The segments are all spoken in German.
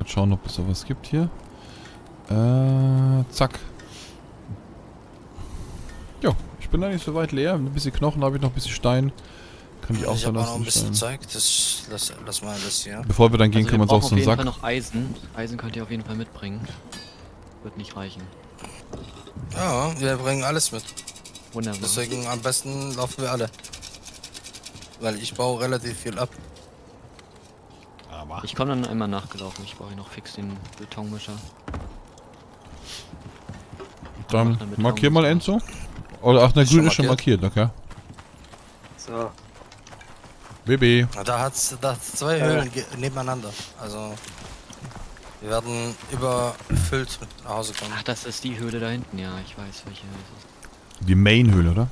Mal schauen, ob es da was gibt hier. Zack. Jo, ich bin eigentlich soweit leer. Ein bisschen Knochen habe ich noch, ein bisschen Stein. Kann ich auch Ich habe auch noch ein bisschen Stein. Zeug, lass mal das hier. Bevor wir dann gehen, können wir uns auch so einen Sack... auf jeden Fall noch Eisen. Eisen könnt ihr auf jeden Fall mitbringen. Wird nicht reichen. Ja, wir bringen alles mit. Wunderbar. Deswegen am besten laufen wir alle. Weil ich baue relativ viel ab. Aber... Ich komme dann einmal nachgelaufen. Ich brauche noch fix den Betonmischer. Dann markier mal Enzo. Oder ach, der grün ist schon markiert, okay. So. BB. Na, da hat's zwei Höhlen nebeneinander. Also wir werden überfüllt nach Hause kommen. Ach, das ist die Höhle da hinten. Ja, ich weiß, welche das ist. Die Main-Höhle, oder?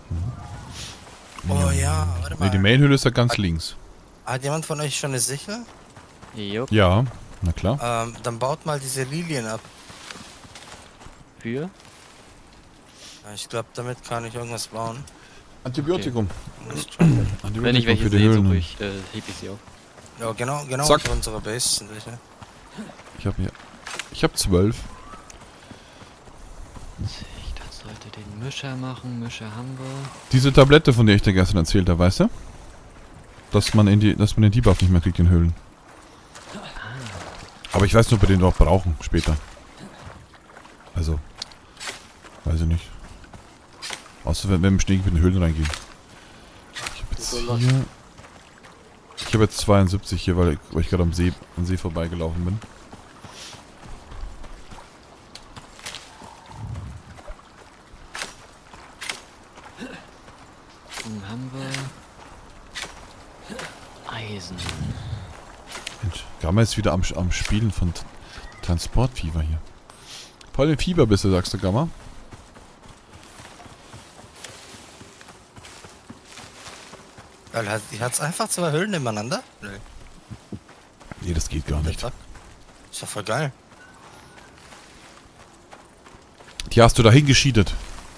Oh ja, warte mal. Ne, die Main-Höhle ist ja ganz links. Hat jemand von euch schon eine Sichel? Jupp. Ja, na klar. Dann baut mal diese Lilien ab. Für? Ja, ich glaube, damit kann ich irgendwas bauen. Antibiotikum. Antibiotikum Wenn ich welche für die sehe, Höhlen. suche ich, heb ich sie auf. Ja, genau Zack. auf unserer Base sind welche. Ich habe 12. Das sollte den Mischer machen. Mischer haben wir. Diese Tablette, von der ich dir gestern erzählt habe, weißt du? Dass man den Debuff nicht mehr kriegt in Höhlen. Aber ich weiß nicht, ob wir den auch brauchen später. Also, weiß ich nicht. Außer wenn wir im Schnee in Höhlen reingehen. Ich habe jetzt 72 hier, weil ich gerade am See vorbeigelaufen bin. Dann haben wir Eisen. Mensch, Gamma ist wieder am Spielen von Transportfieber hier. Voll im Fieber bist du, sagst du, Gamma? Weil die hat's einfach zwei Höhlen nebeneinander? Nee, das geht gar nicht. Ist doch voll geil. Die hast du dahin gescheatet.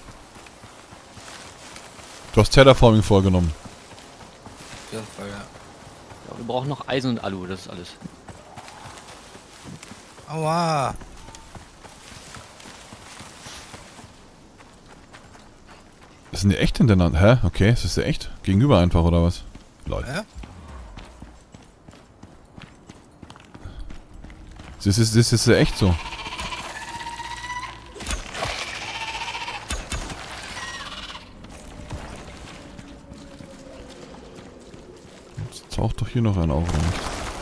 Du hast Terraforming vorgenommen. Auf jeden Fall, ja. Ja, wir brauchen noch Eisen und Alu, das ist alles. Aua. Das sind die echt hintereinander. Hä? Okay, ist das ja echt? Gegenüber einfach, oder was? Lol. Ja? Das ist ja echt so. Jetzt taucht doch hier noch ein auf, oder nicht?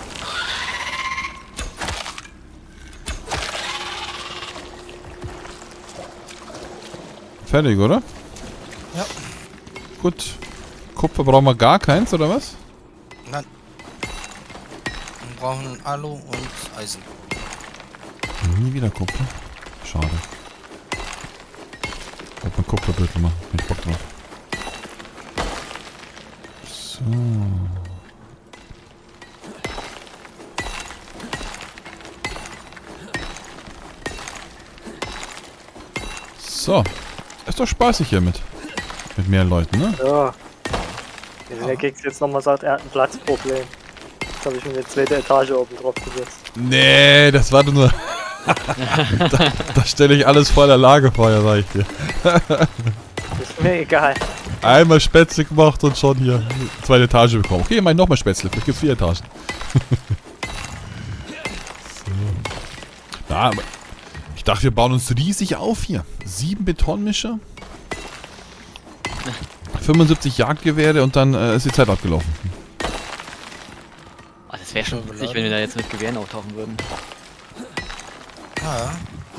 Fertig, oder? Ja. Gut. Kupfer brauchen wir gar keins, oder was? Nein. Wir brauchen Alu und Eisen. Nie wieder Kupfer. Schade. Ich wollte mal Kupferbüttel machen. Bin ich Bock drauf. So. So. Ist doch spaßig hier mit mehr Leuten, ne? Ja. Wenn der Gex jetzt nochmal sagt, er hat ein Platzproblem. Jetzt habe ich mir eine zweite Etage oben drauf gesetzt. Nee, das war nur... da stelle ich alles voller Lagerfeuer, sag ich dir. Ist mir egal. Einmal Spätzle gemacht und schon hier zweite Etage bekommen. Okay, ich meine nochmal Spätzle, vielleicht gibt's 4 Etagen. So. Na, aber ich dachte, wir bauen uns riesig auf hier. 7 Betonmischer, 75 Jagdgewehre und dann ist die Zeit abgelaufen. Oh, das wäre schon witzig, wenn wir da jetzt mit Gewehren auftauchen würden. Ja.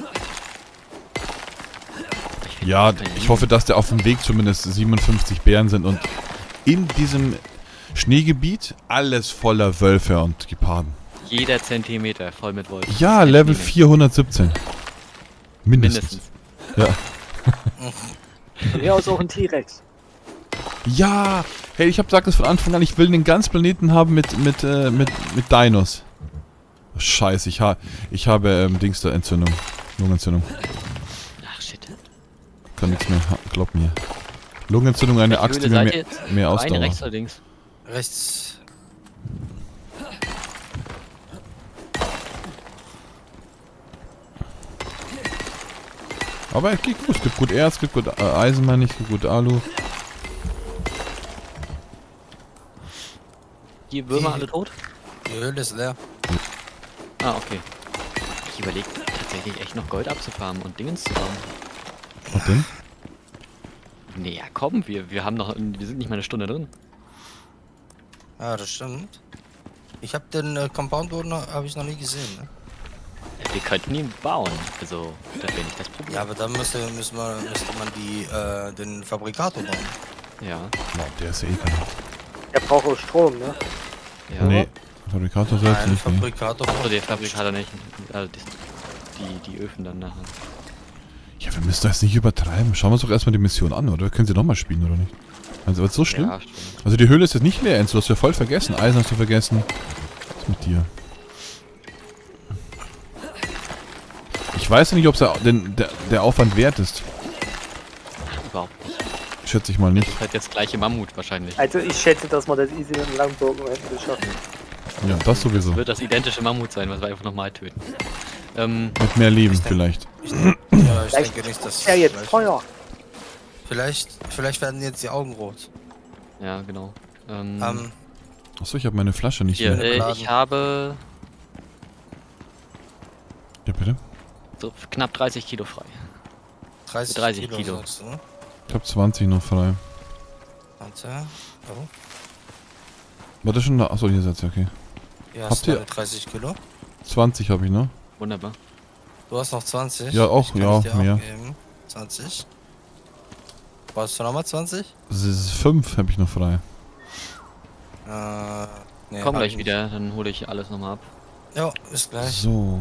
Ja, ich hoffe, dass der auf dem Weg zumindest 57 Bären sind und in diesem Schneegebiet alles voller Wölfe und Geparden. Jeder Zentimeter voll mit Wolf. Ja, Level 417. Mindestens. Ja. Von mir aus auch ein T-Rex. Ja! Hey, ich hab gesagt das von Anfang an, ich will den ganzen Planeten haben mit Dinos. Oh, Scheiße, ich habe Dings da Entzündung. Lungenentzündung. Ach shit. Kann nichts mehr. Glaub mir. Lungenentzündung, eine Axt, die mir mehr Eine Ausdauer. rechts oder links? Rechts. Aber es geht gut. Es gibt gut Erz, es gibt gut Eisen, meine ich, es gibt gut Alu. Die Würmer alle tot? Die Höhle ist leer. Ah, okay. Ich überlege tatsächlich echt noch Gold abzufarmen und Dingens zu bauen. Was denn? Nee, ja komm, wir sind nicht mal eine Stunde drin. Ja, das stimmt. Ich habe den Compound-Boden habe ich noch nie gesehen, ne? Wir könnten ihn bauen, also das wäre nicht das Problem. Ja, aber dann müsste man den Fabrikator bauen. Ja, Boah, der ist ja ekelhaft. Der braucht auch Strom, ne? ja. Nee, Fabrikator selbst Nein, nicht. Nee. Fabrikator Achso, braucht der Fabrikator nicht. Die Öfen dann nachher. Ja, wir müssen das nicht übertreiben. Schauen wir uns doch erstmal die Mission an, oder? Können sie nochmal spielen, oder nicht? Also, was so schlimm? Ja, stimmt. Also, die Höhle ist jetzt nicht leer, Enzo. Du hast ja voll vergessen. Eisen hast du vergessen. Was ist mit dir? Ich weiß ja nicht, ob der Aufwand wert ist. Überhaupt nicht. Schätze ich mal nicht. Das ist halt jetzt gleiche Mammut wahrscheinlich. Also ich schätze, dass wir das easy mit dem Langbogen hätten geschafft. Ja, das sowieso. Wird das identische Mammut sein, was wir einfach nochmal töten. Mit mehr Leben vielleicht. Ja, ich Vielleicht denke nicht, dass... ist ja jetzt Feuer. Vielleicht werden jetzt die Augen rot. Ja, genau. Achso, ich habe meine Flasche nicht Hier, mehr. ich habe Ja, bitte? so knapp 30 Kilo frei. 30 Kilo. Sagst du, ne? Ich habe 20 noch frei. Warte. Oh. War das schon da? Achso, hier seid ihr, okay. Hier Habt hast du ihr- deine 30 Kilo. 20 habe ich noch. Wunderbar. Du hast noch 20. Ja, auch, Ich kann ja, ich dir mehr. abgeben. 20. Brauchst du nochmal 20? 5 habe ich noch frei. Nee, Komm hab gleich ich wieder, dann hole ich alles nochmal ab. nicht. Ja, ist gleich. So.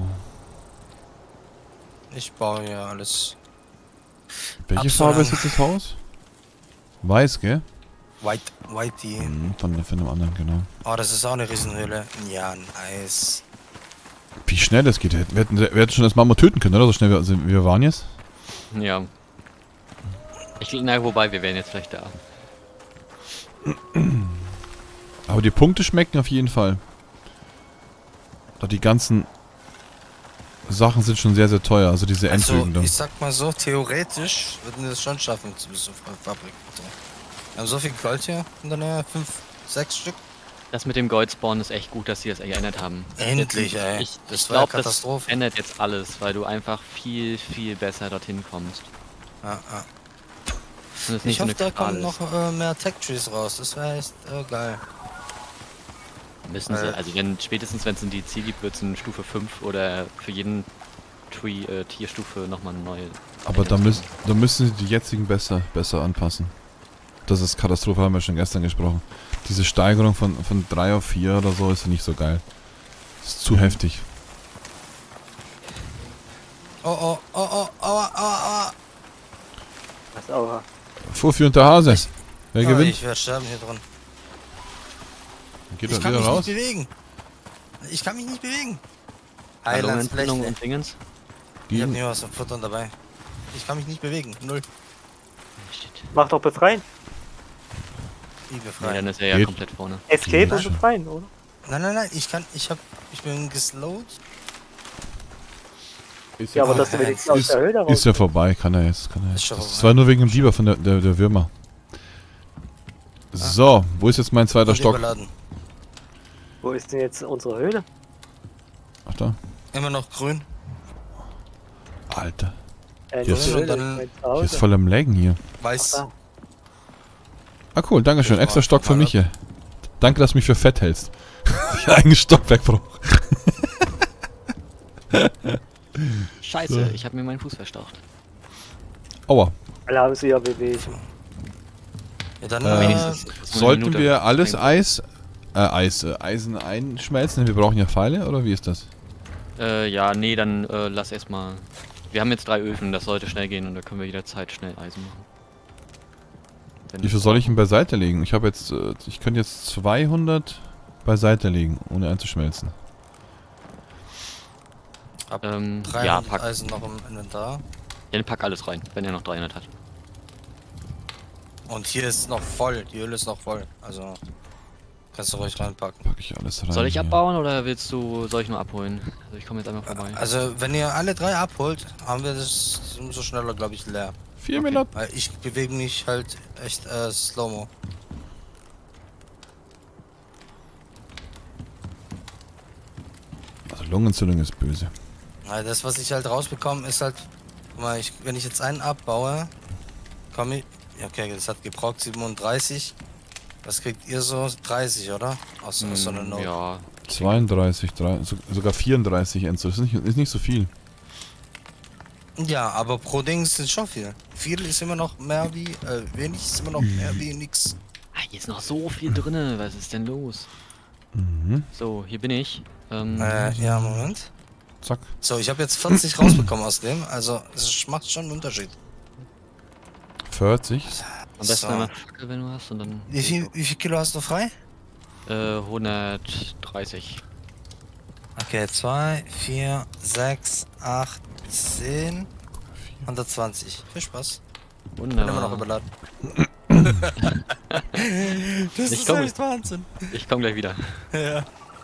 Ich baue hier alles. Welche Absolut. Farbe ist jetzt das Haus? Weiß, gell? Whitey. Von dem anderen, genau. Oh, das ist auch eine Riesenhöhle. Ja, nice. Wie schnell das geht. Wir hätten schon das Mammut töten können, oder? So schnell wir waren jetzt. Ja. Wobei, wir wären jetzt vielleicht da. Aber die Punkte schmecken auf jeden Fall. Doch die ganzen Sachen sind schon sehr, sehr teuer. Also diese Also, Endbögen da. ich sag mal so, theoretisch würden wir es schon schaffen bis zur Fabrik. Wir haben so viel Gold hier in der Nähe, 5, 6 Stück. Das mit dem Goldspawn ist echt gut, dass sie das geändert haben. Endlich, ey. Ich Das war ja glaube, das Katastrophe. ändert jetzt alles, weil du einfach viel, viel besser dorthin kommst. Ja. Und es Ich nicht hoffe, so da eine Qual kommen ist. noch mehr Tech-Trees raus. Das wäre echt geil. Müssen sie, also spätestens wenn es in die Ziel gibt, wird es in Stufe 5 oder für jeden Tierstufe nochmal eine neue. Aber da müssen sie die jetzigen besser anpassen. Das ist Katastrophe, haben wir schon gestern gesprochen. Diese Steigerung von 3 auf 4 oder so ist nicht so geil. Das ist zu heftig. Oh, aua. Das auch. Vorführender Hase. Wer gewinnt? Ich werde sterben hier drin. Geht Ich doch kann wieder mich raus. nicht bewegen. Ich kann mich nicht bewegen. Lungenentzündung Heilandsblechle. und Dingens. Ich hab Gegen- nie was zum Futtern dabei. Ich kann mich nicht bewegen. Null. Shit. Mach doch befreien. Wie Nee, befreit. dann ist er ja Geht. komplett vorne. Escape Nein. und befreien, oder? Nein. Ich bin geslowt. Ist Ja, aber dass du wenigstens aus der Höhle raus. Ist ja vorbei, kann er jetzt. Ist schon Das vorbei. war nur wegen dem Biber von der Würmer. So, wo ist jetzt mein zweiter Und Stock? überladen. Wo ist denn jetzt unsere Höhle? Ach da. Immer noch grün. Alter. Die Jetzt- Höhle, Dann- ich mein Hier ist Zuhause. voll am Laggen hier. Weiß. Ach, Ah cool, dankeschön. Ich Extra mach Stock für mal mich hier. Danke, dass du mich für fett hältst. Ich einen eigenen Stockwerk brauche. Scheiße, So. ich habe mir meinen Fuß verstaucht. Aua. Alle haben sie ja bewegt. Ja, dann Wenigstens. Das ist nur eine Sollten Minute. wir alles Eisen einschmelzen? Wir brauchen ja Pfeile, oder wie ist das? Ja, nee, dann lass erstmal. Wir haben jetzt 3 Öfen, das sollte schnell gehen und da können wir jederzeit schnell Eisen machen. Wenn Wie viel es- soll ich denn beiseite legen? Ich habe jetzt, ich könnte jetzt 200 beiseite legen, ohne einzuschmelzen. ja, 300 pack. Eisen noch im Inventar. Dann pack alles rein, wenn er noch 300 hat. Und hier ist noch voll. Die Höhle ist noch voll. Also Kannst du ruhig reinpacken. Pack ich alles rein. Soll ich hier. abbauen oder soll ich nur abholen? Also ich komme jetzt einmal vorbei. Also, wenn ihr alle 3 abholt, haben wir das umso schneller, glaube ich, leer. 4 Minuten. Weil ich bewege mich halt echt slow-mo. Also Lungenentzündung ist böse. Also das, was ich halt rausbekomme, ist halt, guck mal, wenn ich jetzt einen abbaue, komme ich, ja, okay, das hat gebraucht 37. Was kriegt ihr so? 30, oder? Aus so einer Note. Ja, 32, sogar 34 Enzo. Das ist nicht so viel. Ja, aber pro Ding sind schon viel. Viel ist immer noch mehr wie, wenig ist immer noch mehr wie nix. ah, hier ist noch so viel drinne. Was ist denn los? Mhm. So, hier bin ich. Ja, Moment. Zack. So, ich habe jetzt 40 rausbekommen aus dem, also es macht schon einen Unterschied. 40. Am besten So. einmal Fackel, wenn du hast und dann... Wie viel Kilo hast du frei? 130. Okay, 2, 4, 6, 8, 10, 120. Viel Spaß. Bin immer noch Wunderbar. überladen. Das Ich ist komm echt Wahnsinn. Ich komme gleich wieder. Ja.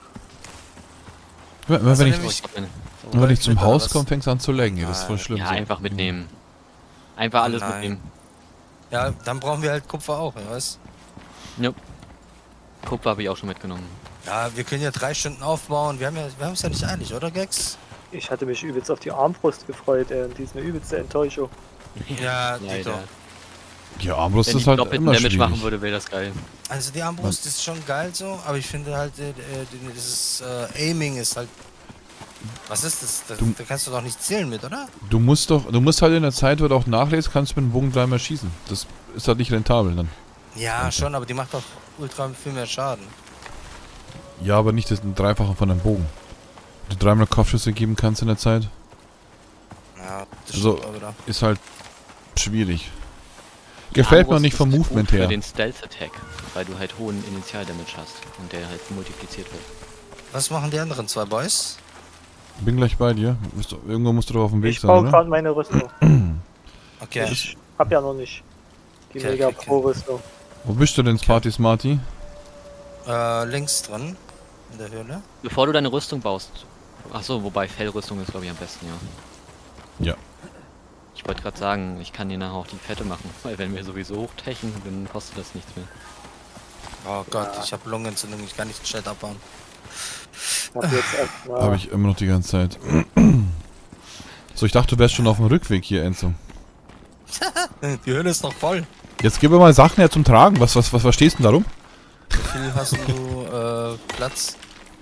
Wenn Also ich, nämlich- wenn ich zum Mit Haus was? komme, fängst du an zu laggen. Das ist voll Nein. schlimm. Ja, so. einfach mitnehmen. Einfach alles Nein. mitnehmen. Ja, dann brauchen wir halt Kupfer auch, ja, weißt? Jupp. Kupfer habe ich auch schon mitgenommen. Ja, wir können ja 3 Stunden aufbauen. Wir haben uns ja nicht einig, oder, Gex? Ich hatte mich übelst auf die Armbrust gefreut, und die ist eine übelste Enttäuschung. Ja, Tito. Leider. Ja, Armbrust Wenn ist ich halt doppelten immer Damage machen schwierig. würde, wäre das geil. Also die Armbrust ist schon geil so, aber ich finde halt, dieses Aiming ist halt... Was ist das? Da kannst du doch nicht zählen mit, oder? Du musst halt in der Zeit, wo du auch nachlässt, kannst du mit dem Bogen dreimal schießen. Das ist halt nicht rentabel dann. Ja, schon, aber die macht doch ultra viel mehr Schaden. Ja, aber nicht das Dreifache von deinem Bogen. Wenn du 3-mal Kopfschüsse geben kannst in der Zeit, Ja, das Also- stimmt aber da. ist halt schwierig. Gefällt mir Armbrust nicht vom ist Movement gut her. für den Stealth Attack, weil du halt hohen Initialdamage hast und der halt multipliziert wird. Was machen die anderen 2 Boys? Bin gleich bei dir. Irgendwo musst du doch auf dem Weg Ich sein, baue oder? gerade meine Rüstung. Okay. Ich hab ja noch nicht die Okay, Mega okay, okay. Pro-Rüstung. Wo bist du denn, Smarty? Links drin. In der Höhle. Bevor du deine Rüstung baust. Achso, wobei Fellrüstung ist glaube ich am besten, ja. Ja. Ich wollte gerade sagen, ich kann dir nachher auch die Fette machen, weil wenn wir sowieso hochtechen, dann kostet das nichts mehr. Oh Gott, ich habe Lungenentzündung, ich kann nicht den Chat abbauen. Hab jetzt erstmal. Habe ich immer noch die ganze Zeit. So, ich dachte, du wärst schon auf dem Rückweg hier, Enzo. Die Höhle ist noch voll. Jetzt gib mir mal Sachen her zum Tragen. Was stehst du denn darum? Wie viel hast du Platz?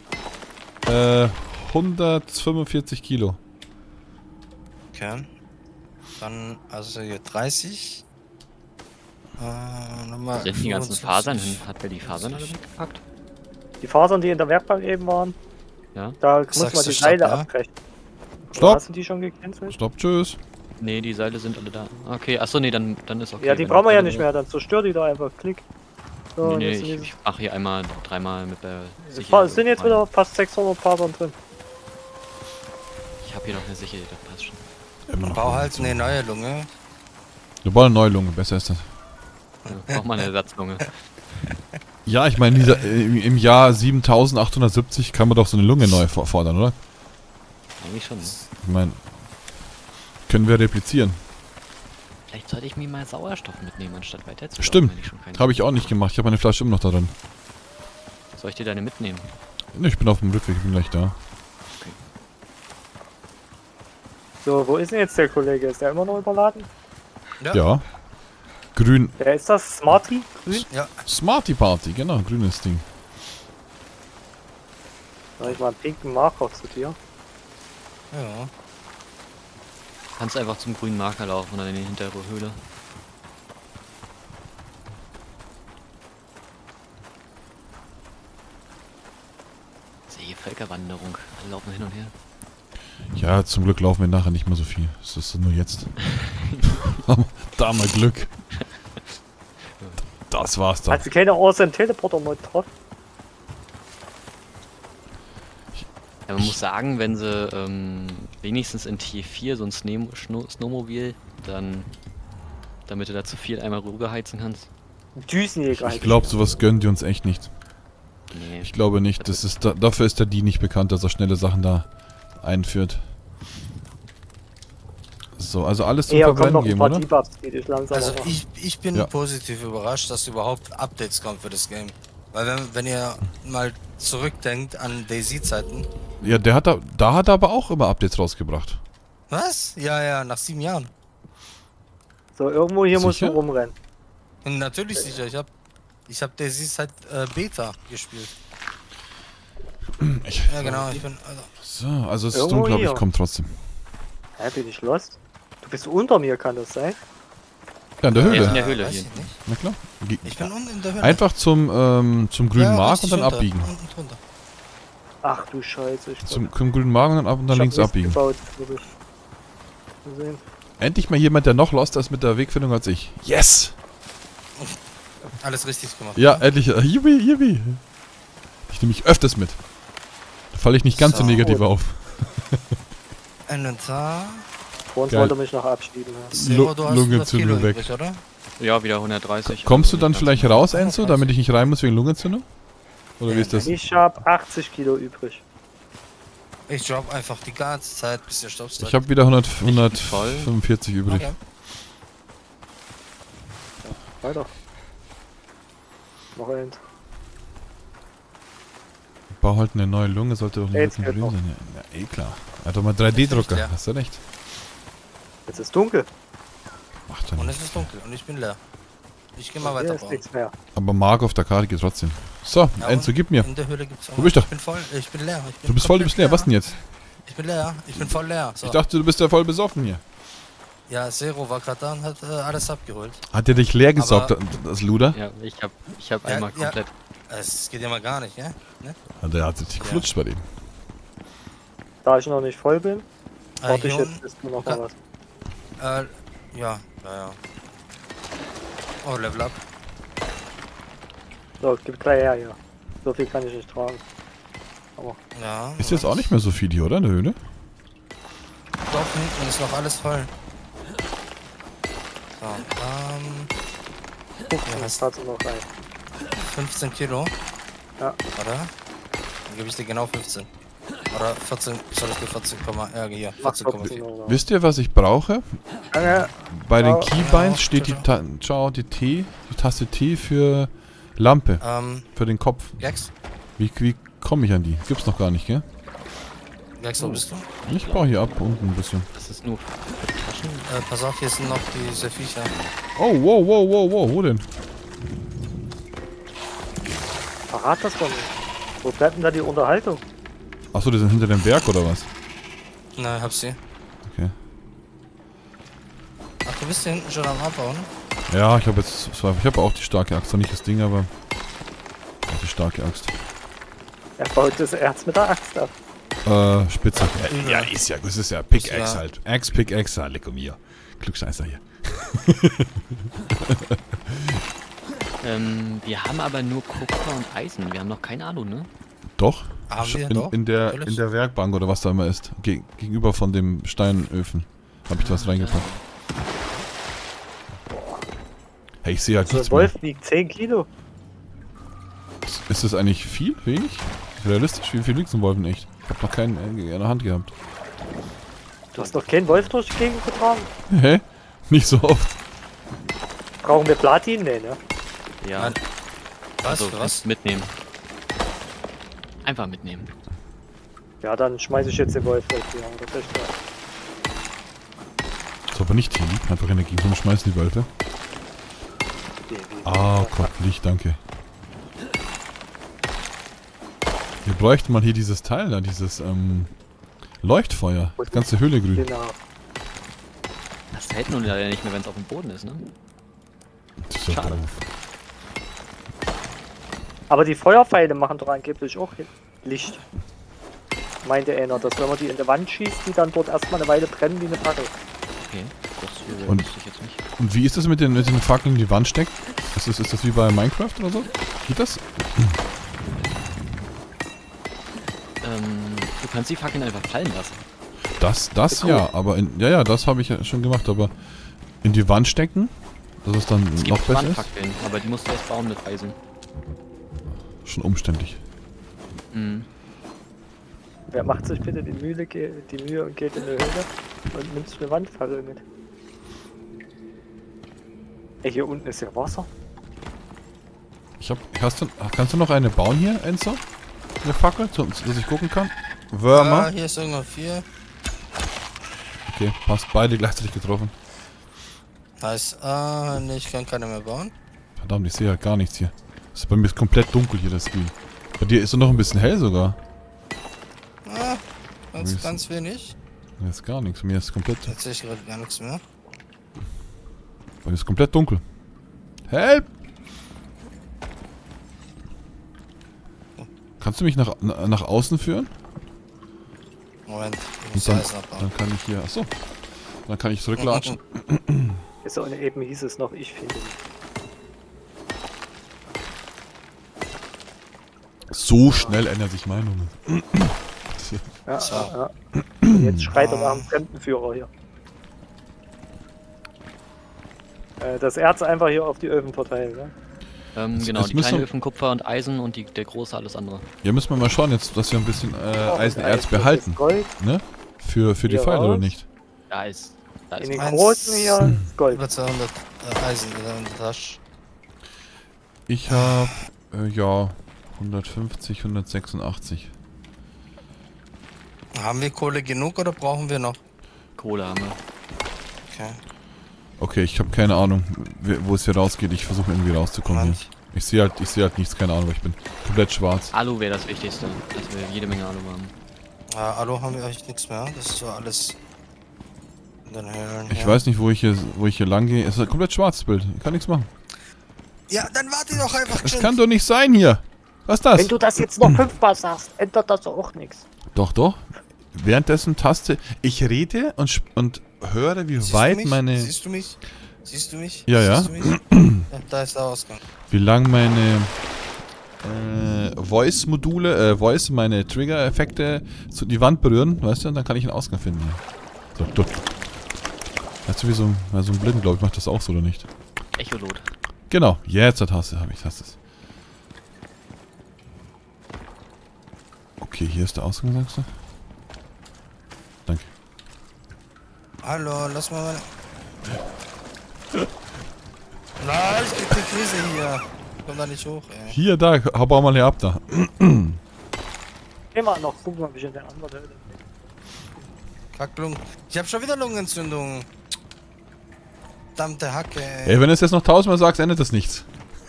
145 Kilo. Okay. Dann, also hier 30. Nochmal Sind die ganzen 25. Fasern hin? Hat wer die Fasern alle weggepackt? Die Fasern, die in der Werkbank eben waren, Ja? da muss Sagst man du die Stopp, Seile ja? abbrechen. Stopp. Hast du die schon gecancelt? Stopp, tschüss. Nee, die Seile sind alle da. Okay, achso, nee, dann ist okay. Ja, die wenn brauchen wir ja alle- nicht mehr, dann zerstör die doch einfach. Klick. So, Nee, und nee, jetzt sind ich mache hier einmal, dreimal mit der es sind jetzt wieder fast 600 Fasern drin. Ich habe hier noch eine Sicherheit, das passt schon. Immer noch. Bau halt eine neue Lunge. Wir wollen eine neue Lunge, besser ist das. Ja, braucht mal eine Ersatzlunge. Ja, ich meine, im Jahr 7870 kann man doch so eine Lunge neu fordern, oder? Eigentlich schon. Ne? Ich meine, können wir replizieren. Vielleicht sollte ich mir mal Sauerstoff mitnehmen, anstatt weiter zu Stimmt. wenn ich schon keine Habe ich auch nicht gemacht. Ich habe meine Flasche immer noch da drin. Soll ich dir deine mitnehmen? Ne, ich bin auf dem Rückweg, ich bin gleich da. So, wo ist denn jetzt der Kollege? Ist der immer noch überladen? Ja. Grün. Wer ist das? Smarty? Grün? Ja. Smarty Party, genau, grünes Ding. Soll ich mal einen pinken Marker zu dir? Ja. Kannst einfach zum grünen Marker laufen oder in die hintere Höhle. Sehe Völkerwanderung. Alle laufen hin und her. Ja, zum Glück laufen wir nachher nicht mehr so viel. Das ist nur jetzt. Da mal Glück. Das war's dann. Hat sie keine Awesome Teleporter Mod drauf? Ja, man muss sagen, wenn sie wenigstens in Tier 4 so ein Snowmobil, dann damit du da zu viel einmal rüberheizen kannst. Düsenjäger. Ich glaube, sowas gönnen die uns echt nicht. Nee. Ich glaube nicht. Das ist dafür ist der Die nicht bekannt, dass er schnelle Sachen da einführt. So, also alles zum Eher kommt Verbrennen noch ein geben, paar oder? Debuffs, die dich langsam Also machen. ich bin Ja. positiv überrascht, dass überhaupt Updates kommen für das Game. Weil wenn ihr mal zurückdenkt an DayZ-Zeiten. Ja, da hat er aber auch immer Updates rausgebracht. Was? Ja, nach 7 Jahren. So, irgendwo hier musst du Sicher? rumrennen. Und natürlich sicher, ich hab DayZ seit Beta gespielt. Ja genau, ich bin... So, also es ist Irgendwo dunkel, aber hier. ich komme trotzdem. Hä, bin ich lost? Du bist unter mir, kann das sein? Ja, in der Er ist in Höhle. der Höhle weiß hier. ich nicht. Na klar. Ich bin unten in der Höhle. Einfach zum grünen Mark und richtig dann unter, abbiegen. unten drunter. Ach du Scheiße, ich Zum grünen Mark und dann links abbiegen. Gebaut, glaub ich. Mal sehen. Endlich mal jemand, der noch loster ist mit der Wegfindung als ich. Yes! Alles richtig gemacht. Ja, endlich. Yippie. Ich nehme mich öfters mit. Da falle ich nicht ganz so So. negativ auf. Inventar. Vor uns Geil. wollte er mich noch abschieben. Ja. Zero, du hast 100 Lungenentzündung Kilo weg. übrig, oder? Ja, wieder 130. Kommst du also dann nicht vielleicht ganz- raus, Enzo, damit ich nicht rein muss wegen Lungenentzündung? Oder wie ist das? Ich hab 80 Kilo übrig. Ich drop einfach die ganze Zeit, bis ihr stoppst. Ich habe wieder 145 voll. übrig. Okay. Weiter. Noch eins. Ich baue halt eine neue Lunge, sollte doch nicht Jetzt wirklich ein geht Problem sein. Ja, klar. Er hat doch mal 3D-Drucker, Ja. hast du recht. Jetzt ist dunkel. Macht er Und nicht. es ist dunkel und ich bin leer. Ich geh mal Hier weiter ist bauen. nichts mehr. Aber Mark auf der Karte geht trotzdem. So, Ja, Enzo, und gib mir. In der Höhle gibt's auch. Wo bist du? Ich bin voll, ich bin leer. Du bist voll, du bist leer. Was denn jetzt? Ich bin leer, ich bin voll leer. So. Ich dachte, du bist ja voll besoffen hier. Ja, Zero war gerade da und hat alles abgeholt. Hat der dich leer gesaugt, Aber- das Luder? Ja, ich hab Ja, einmal ja. komplett. Es geht ja mal gar nicht, ja? Ne? Ja, der hat sich geflutscht bei dem. Da ich noch nicht voll bin, warte ich hier jetzt, bis du noch mal was. unten, ja. Oh, Level up. So, gib gleich her hier. So viel kann ich nicht tragen. Ja. Ist jetzt auch nicht mehr so viel hier, oder? In der Höhle? Doch, hinten ist noch alles voll. So, Ja, hast- hast du noch rein. 15 Kilo. Ja. Oder? Dann gebe ich dir genau 15. Oder 14, soll ich dir 14, ja, hier, Mach 14,4. noch. Wisst ihr, was ich brauche? Bei den Oh, Keybinds ja, steht die, ciao. die Taste T für Lampe, für den Kopf. Gax? Wie komme ich an die? Gibt's noch gar nicht, gell? Gax, wo bist du? Ich baue hier ab, unten ein bisschen. Das ist nur für Taschen. Pass auf, hier sind noch diese Viecher. Oh, wow, wo denn? Verrat das doch nicht. Wo bleibt denn da die Unterhaltung? Achso, die sind hinter dem Berg oder was? Nein, hab sie. Okay. Ach, du bist hier hinten schon am Abbauen? Ja, ich habe jetzt, ich habe auch die starke Axt, zwar nicht das Ding, aber auch die starke Axt. Er baut das Erz mit der Axt ab. Spitze. Ja, ist ja, das ist ja Pickaxe Ja. halt. Axe, Pickaxe, leck um hier. Klugscheißer hier. Wir haben aber nur Kupfer und Eisen. Wir haben noch kein Alu, ne? Doch. Haben wir, in, doch. in, der, Natürlich. in der Werkbank oder was da immer ist. Gegenüber von dem Steinöfen. Habe ich das reingepackt. Hey, ich sehe halt So ein nichts mehr. Wolf wiegt 10 Kilo. Ist das eigentlich viel? Wenig? Realistisch? Wie viel wiegt so ein Wolf in echt? Ich habe noch keinen in der Hand gehabt. Du hast doch keinen Wolf durch die Gegend getragen. Hä? Nicht so oft. Brauchen wir Platin? Nee, ne? Ja. Nein. Was? Also, Für was? mitnehmen. Einfach mitnehmen. Ja, dann schmeiße ich jetzt den Wolf weg. Ja, das ist echt klar. Ist aber nicht hier lieb. Einfach Energie rumschmeißen, die Wölfe. Ah, Gott, Licht, danke. Wir bräuchten mal hier dieses Teil da, dieses Leuchtfeuer. Die ganze Höhle grün. Genau. Das hält nun leider nicht mehr, wenn es auf dem Boden ist, ne? Das ist ja Schade. doof. Aber die Feuerpfeile machen doch angeblich auch Licht. Meinte einer, dass wenn man die in die Wand schießt, die dann dort erstmal eine Weile brennen wie eine Fackel. Okay. Das Und- wusste ich jetzt nicht. Und wie ist das mit den Fackeln, die Wand steckt? Ist das wie bei Minecraft oder so? Geht das? Du kannst die Fackeln einfach fallen lassen. Das ja, aber ja, das habe ich ja schon gemacht, aber in die Wand stecken, dass es dann Es noch gibt besser ist? Wandfackeln, aber die musst du erst bauen mit Eisen. schon umständlich. Mhm. Wer macht sich bitte die Mühe und geht in die Höhle und nimmt sich eine Wandfackel mit? Ey, hier unten ist ja Wasser. Kannst du noch eine bauen hier, Enzo? Eine Fackel, dass ich gucken kann? Würmer? Ja, hier ist irgendwo 4. Okay, passt, beide gleichzeitig getroffen. Heißt, nee, ich kann keine mehr bauen. Verdammt, ich sehe halt gar nichts hier. Bei mir ist komplett dunkel hier, das Spiel. Bei dir ist es noch ein bisschen hell sogar. Ah, ganz wenig. Mir ist gar nichts, mir ist komplett... Jetzt sehe ich gerade gar nichts mehr. Bei mir ist komplett dunkel. Help! Kannst du mich nach außen führen? Moment, ich Und muss dann, Eisen abbauen. dann kann ich hier... Achso. Dann kann ich zurücklatschen. So, und eben hieß es noch, ich finde nicht. So schnell ändern sich Meinungen. Ja, So. ja. Und jetzt schreit er nach dem Fremdenführer hier. Das Erz einfach hier auf die Öfen verteilen, ne? Genau, es die kleinen Öfen, Kupfer und Eisen und der große alles andere. Ja, müssen wir mal schauen jetzt, dass wir ein bisschen Eisenerz Das behalten. ist Gold. Ne? Für die Hier Pfeile, oder raus. nicht? Da ist In den Eins. großen hier ist Gold. Über 200 Eisen wieder in der Tasche. Ich habe, ja, 150, 186. Haben wir Kohle genug oder brauchen wir noch? Kohle haben wir. Okay. Okay, ich habe keine Ahnung, wo es hier rausgeht. Ich versuche irgendwie rauszukommen hier. Moment. Ich sehe halt nichts, keine Ahnung, weil ich bin komplett schwarz. Alu wäre das Wichtigste, dass wir jede Menge Alu haben. Alu haben wir eigentlich nichts mehr. Das ist so alles in den Höhlen. Ich weiß nicht, wo ich hier lang gehe. Es ist ein komplett schwarzes Bild. Ich kann nichts machen. Ja, dann warte doch einfach. Das kann doch nicht sein hier. Was ist das? Wenn du das jetzt noch 5-mal sagst, ändert das auch nichts. Doch, doch. Währenddessen Taste. Ich rede und höre, wie Siehst weit du mich? meine... Siehst du mich? Siehst du mich? Ja, ja. Siehst du mich? Ja, da ist der Ausgang. Wie lang meine Voice-Module, meine Trigger-Effekte zu die Wand berühren, weißt du? Dann kann ich einen Ausgang finden. So, du. Weißt du, wie so ein Blinden, glaube ich, macht das auch so, oder nicht? Echolot. Genau, jetzt hast es. Okay, hier ist der Ausgang, sagst du? Danke. Hallo, lass mal meine... Nein, ich krieg die Krise hier. Ich komm da nicht hoch, ey. Hier, da, bau mal hier ab, da. Immer noch gucken, ob ich in der anderen Höhle bin. Kacklung. Ich hab schon wieder Lungenentzündung. Verdammte Hacke, ey. Ey, wenn du es jetzt noch 1000-mal sagst, ändert das nichts.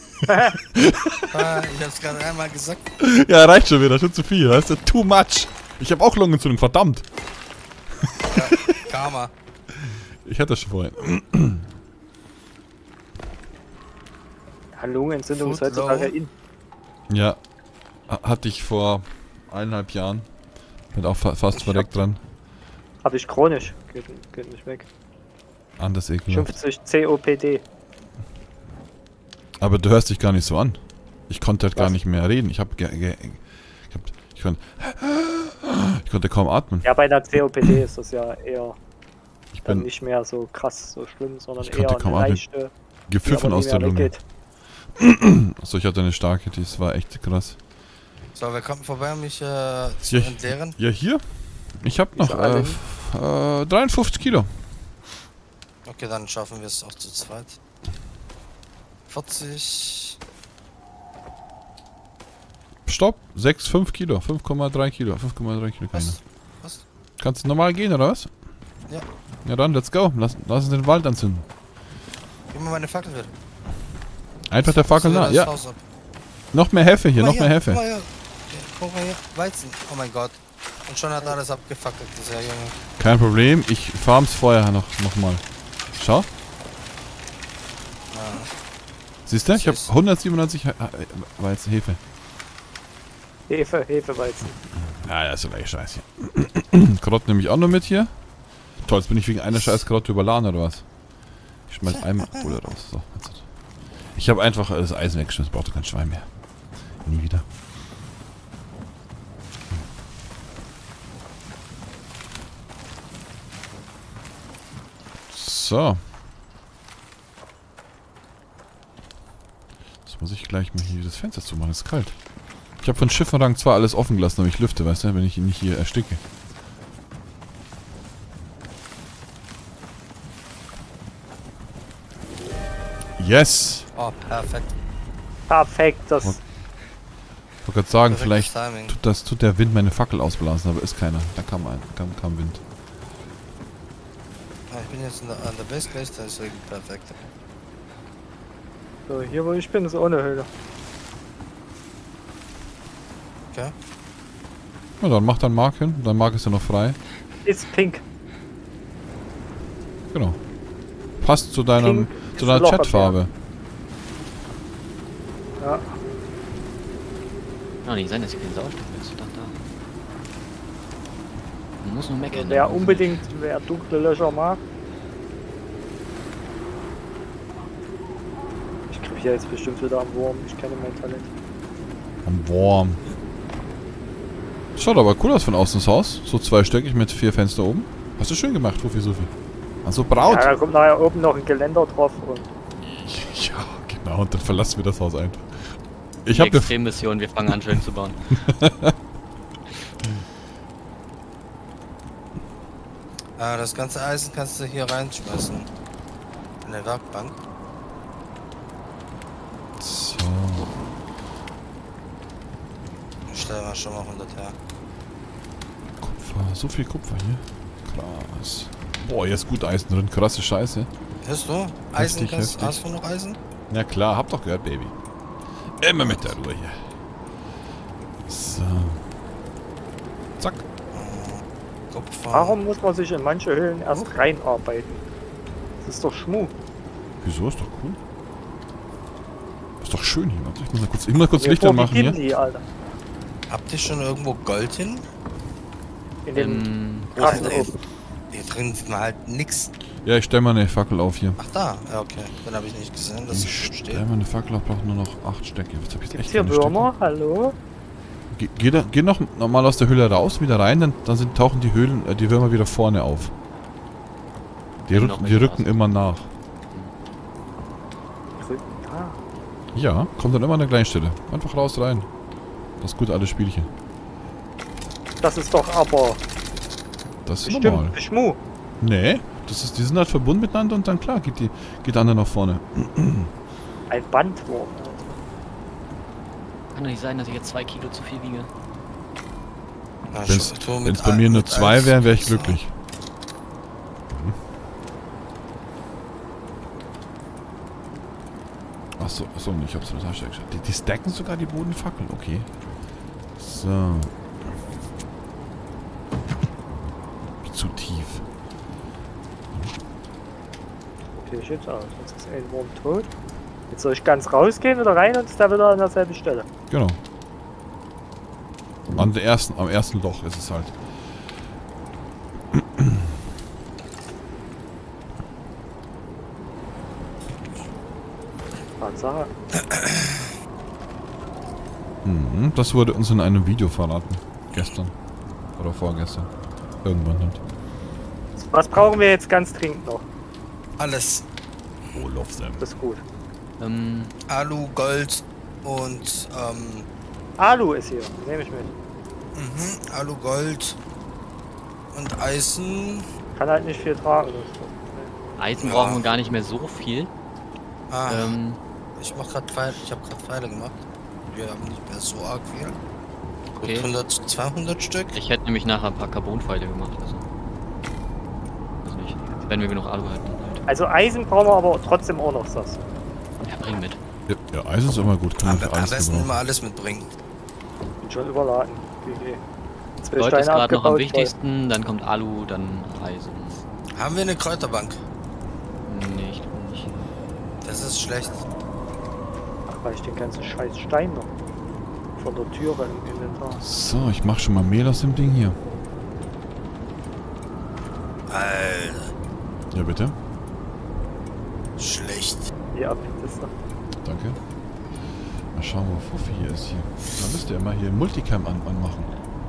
Ich hab's gerade einmal gesagt. Ja, reicht schon wieder, schon zu viel, weißt du? Too much. Ich habe auch Lungenentzündung, verdammt. Ja, Karma. Ich hatte das schon vorhin. Ja, Lungenentzündung ist Food heutzutage low. in. Ja, hatte ich vor 1,5 Jahren. Bin auch fast verreckt dran. Hab ich chronisch. Geht nicht weg. Anders ekelhaft. 50 COPD. Aber du hörst dich gar nicht so an. Ich konnte halt gar Was? nicht mehr reden. Ich konnte kaum atmen. Ja, bei der COPD ist das ja eher Ich dann bin nicht mehr so krass, so schlimm, sondern Ich konnte eher kaum eine atmen. leichte, die gepfiffen aber aus nie der mehr Lunge. weggeht. Achso, ich hatte eine starke, das war echt krass. So, wer kommt vorbei, um mich zu Ja, entleeren? Ja, hier? Ich hab noch Ist alle 53 Kilo. Okay, dann schaffen wir es auch zu zweit. 40. Stopp, 5 Kilo, 5,3 Kilo, 5,3 Kilo. Keine. Was? Kannst du normal gehen, oder was? Ja. Ja dann, let's go. Lass uns den Wald anzünden. Gib mir meine Fackel wieder. Einfach der Fackel So, nah. das Ja, Haus ab. noch mehr Hefe hier, Guck noch mal mehr hier, Hefe. Guck mal hier. Ja, guck mal hier. Weizen. Oh mein Gott. Und schon hat alles abgefackelt, dieser Junge. Kein Problem, ich farm's vorher noch mal. Schau. Ja. Siehst du? Ich habe 197 Weizen Hefe. Hefeweizen. Ja, das ist gleich scheiße. Karotten nehme ich auch noch mit hier. Toll, jetzt bin ich wegen einer scheiß Karotte überladen oder was? Ich schmeiß einmal Kohle raus. So, jetzt. Ich habe einfach das Eisen weggeschmissen, braucht doch kein Schwein mehr. Nie wieder. So. Jetzt muss ich gleich mal hier das Fenster zumachen, es ist kalt. habe von Schiff von Rang 2 alles offen gelassen, damit ich lüfte, weißt du, wenn ich ihn nicht hier ersticke. Yes! Oh, perfekt. Perfekt, das. Ich wollte gerade sagen, Perfektes vielleicht Timing. tut der Wind meine Fackel ausblasen, aber ist keiner. Da kam Wind. Ah, ich bin jetzt an der Base gleich, deswegen perfekt. So, hier wo ich bin, ist ohne Höhle. Okay. Ja, dann mach dein Mark hin. Dein Mark ist ja noch frei. Ist pink. Genau. Passt zu deinem, Pink zu ist deiner Loch am Chatfarbe. Ja. Kann nicht sein, dass ich keinen Sauerstoff mehr ist. Da. Man muss nur meckern. Wer dunkle Löcher mag. Ich krieg hier jetzt bestimmt wieder am Wurm. Ich kenne mein Talent. Am Wurm. Schaut aber cool aus von außen das Haus. So zweistöckig mit 4 Fenster oben. Hast du schön gemacht, Rufi Sufi. Also Braut. Ja, da kommt nachher oben noch ein Geländer drauf und Ja, genau. Und dann verlassen wir das Haus einfach. Ich Die habe Extremmission, wir fangen an schön zu bauen. Das ganze Eisen kannst du hier reinschmeißen. In der Werkbank. So. Ich stelle mal schon mal 100 her. Kupfer. So viel Kupfer hier. Krass. Boah, jetzt gut Eisen drin. Krasse Scheiße. Hörst du? Eisen Heftig, heftig. Hast du noch Eisen? Na klar, hab doch gehört, Baby. Immer mit der Ruhe hier. So. Zack. Kupfer. warum muss man sich in manche Höhlen erst reinarbeiten? Das ist doch Schmuh. Wieso? Ist doch cool. Ist doch schön hier. Warte, ich muss mal kurz Mir Licht vor wie anmachen hier. Gimli, Alter. Habt ihr schon irgendwo Gold hin? In dem Hier, Kasten. hier drin sieht man halt nix. Ja, ich stelle mal eine Fackel auf hier. Ach da, ja okay. Dann habe ich nicht gesehen, dass es Ich schon steht. stelle mal eine Fackel auf, brauche nur noch 8 Stöcke. Jetzt hab ich Gibt's echt hier keine Stöcke. Würmer? Hallo? Geh noch normal aus der Höhle raus, wieder rein, dann tauchen die die Würmer wieder vorne auf. Die rücken immer nach. Ah, Ja, kommt dann immer an der gleichen Stelle. Einfach raus, rein. Das ist gut, alles Spielchen. das ist doch aber Das ist normal. bestimmt Schmuh. Nee, die sind halt verbunden miteinander und dann klar geht der andere nach vorne. Ein Bandwurm. Kann doch nicht sein, dass ich jetzt 2 Kilo zu viel wiege. Ja, Wenn es bei mir nur 2 wären, wäre ich glücklich. Achso, ich hab's in der Tasche geschaut. Die stacken sogar die Bodenfackeln, okay. So. Zu tief. Okay, ich jetzt aus. Jetzt ist ein Wurm tot. Jetzt soll ich ganz rausgehen oder rein und ist da wieder an derselben Stelle. Genau. Am ersten Loch ist es halt. Tatsache. Das wurde uns in einem Video verraten. Gestern. Oder vorgestern. Irgendwann halt. Was brauchen wir jetzt ganz dringend noch? Alles. Oh, love them. Das ist gut. Alu, Gold und Alu ist hier. Nehme ich mit. Alu, Gold und Eisen. Kann halt nicht viel tragen. Eisen Ja. brauchen wir gar nicht mehr so viel. Ah, ich habe gerade Pfeile gemacht. Wir haben nicht mehr so arg viel. Okay. 100, 200 Stück. Ich hätte nämlich nachher ein paar Carbonpfeile gemacht. Also. Weiß nicht. Wenn wir genug Alu hätten. Halt. Also Eisen brauchen wir aber trotzdem auch noch, sagst du. Ja, bring mit. Ja, Eisen ist immer gut. Kann man für Am alles besten gebrauchen. immer alles mitbringen. Bin schon überladen. GG. 2 Gold ist Steine gerade noch am abgebaut, wichtigsten, dann kommt Alu, dann Eisen. Haben wir eine Kräuterbank? Nee, ich glaube nicht. Das ist schlecht. Ach, weil ich den ganzen scheiß Stein noch von der Türe im Inventar. So, ich mach schon mal Mehl aus dem Ding hier. Alter, Ja, bitte. schlecht. Ja, das ist Danke. Mal schauen, wo Fuffi hier ist hier. Da müsst ihr immer hier Multicam anmachen.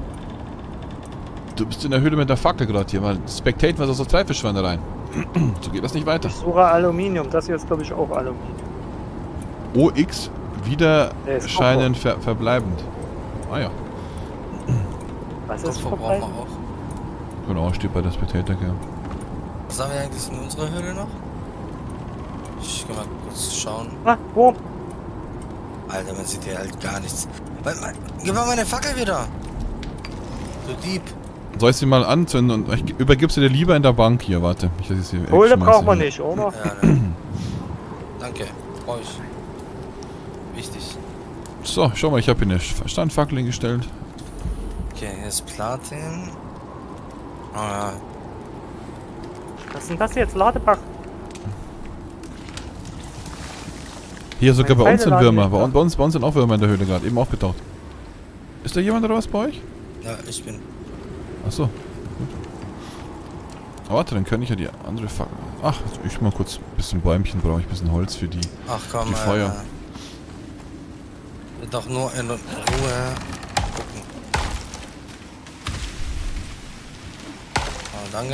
Du bist in der Höhle mit der Fackel gerade hier, weil Spectate was aus der Treifelschweine rein. So geht das nicht weiter. Ich suche Aluminium. Das hier ist, glaube ich, auch Aluminium. OX Nee, ist Widerscheinen verbleibend. Ah ja. Was ist Kupfer brauchen wir vorbei? auch. Genau, steht bei der Spectator Camp. Was haben wir eigentlich in unserer Höhle noch? Ich kann mal kurz schauen. Ah, wo? Alter, man sieht hier halt gar nichts. Gib mal meine Fackel wieder! Du Dieb! Soll ich sie mal anzünden und ich übergib sie dir lieber in der Bank hier, warte. Ich lass sie hier Kohle wegschmeißen braucht man hier. nicht, oder? Ja, ne? Danke. Brauch ich. Wichtig. So, schau mal, ich habe hier eine Standfackel hingestellt. Okay, hier ist Platin. Oh ja. Was ist denn das jetzt? Ladebach? Hier sogar bei Meine uns sind Pfeile Würmer. laden Bei uns sind auch Würmer in der Höhle gerade, eben aufgetaucht. Ist da jemand oder was bei euch? Ja, ich bin. Achso. Gut. Aber warte, dann kann ich ja die andere Fackel. Ach, ich mal kurz ein bisschen Bäumchen, brauche ich ein bisschen Holz für die. Ach komm, Die Feuer. Doch nur in Ruhe gucken. Oh, danke.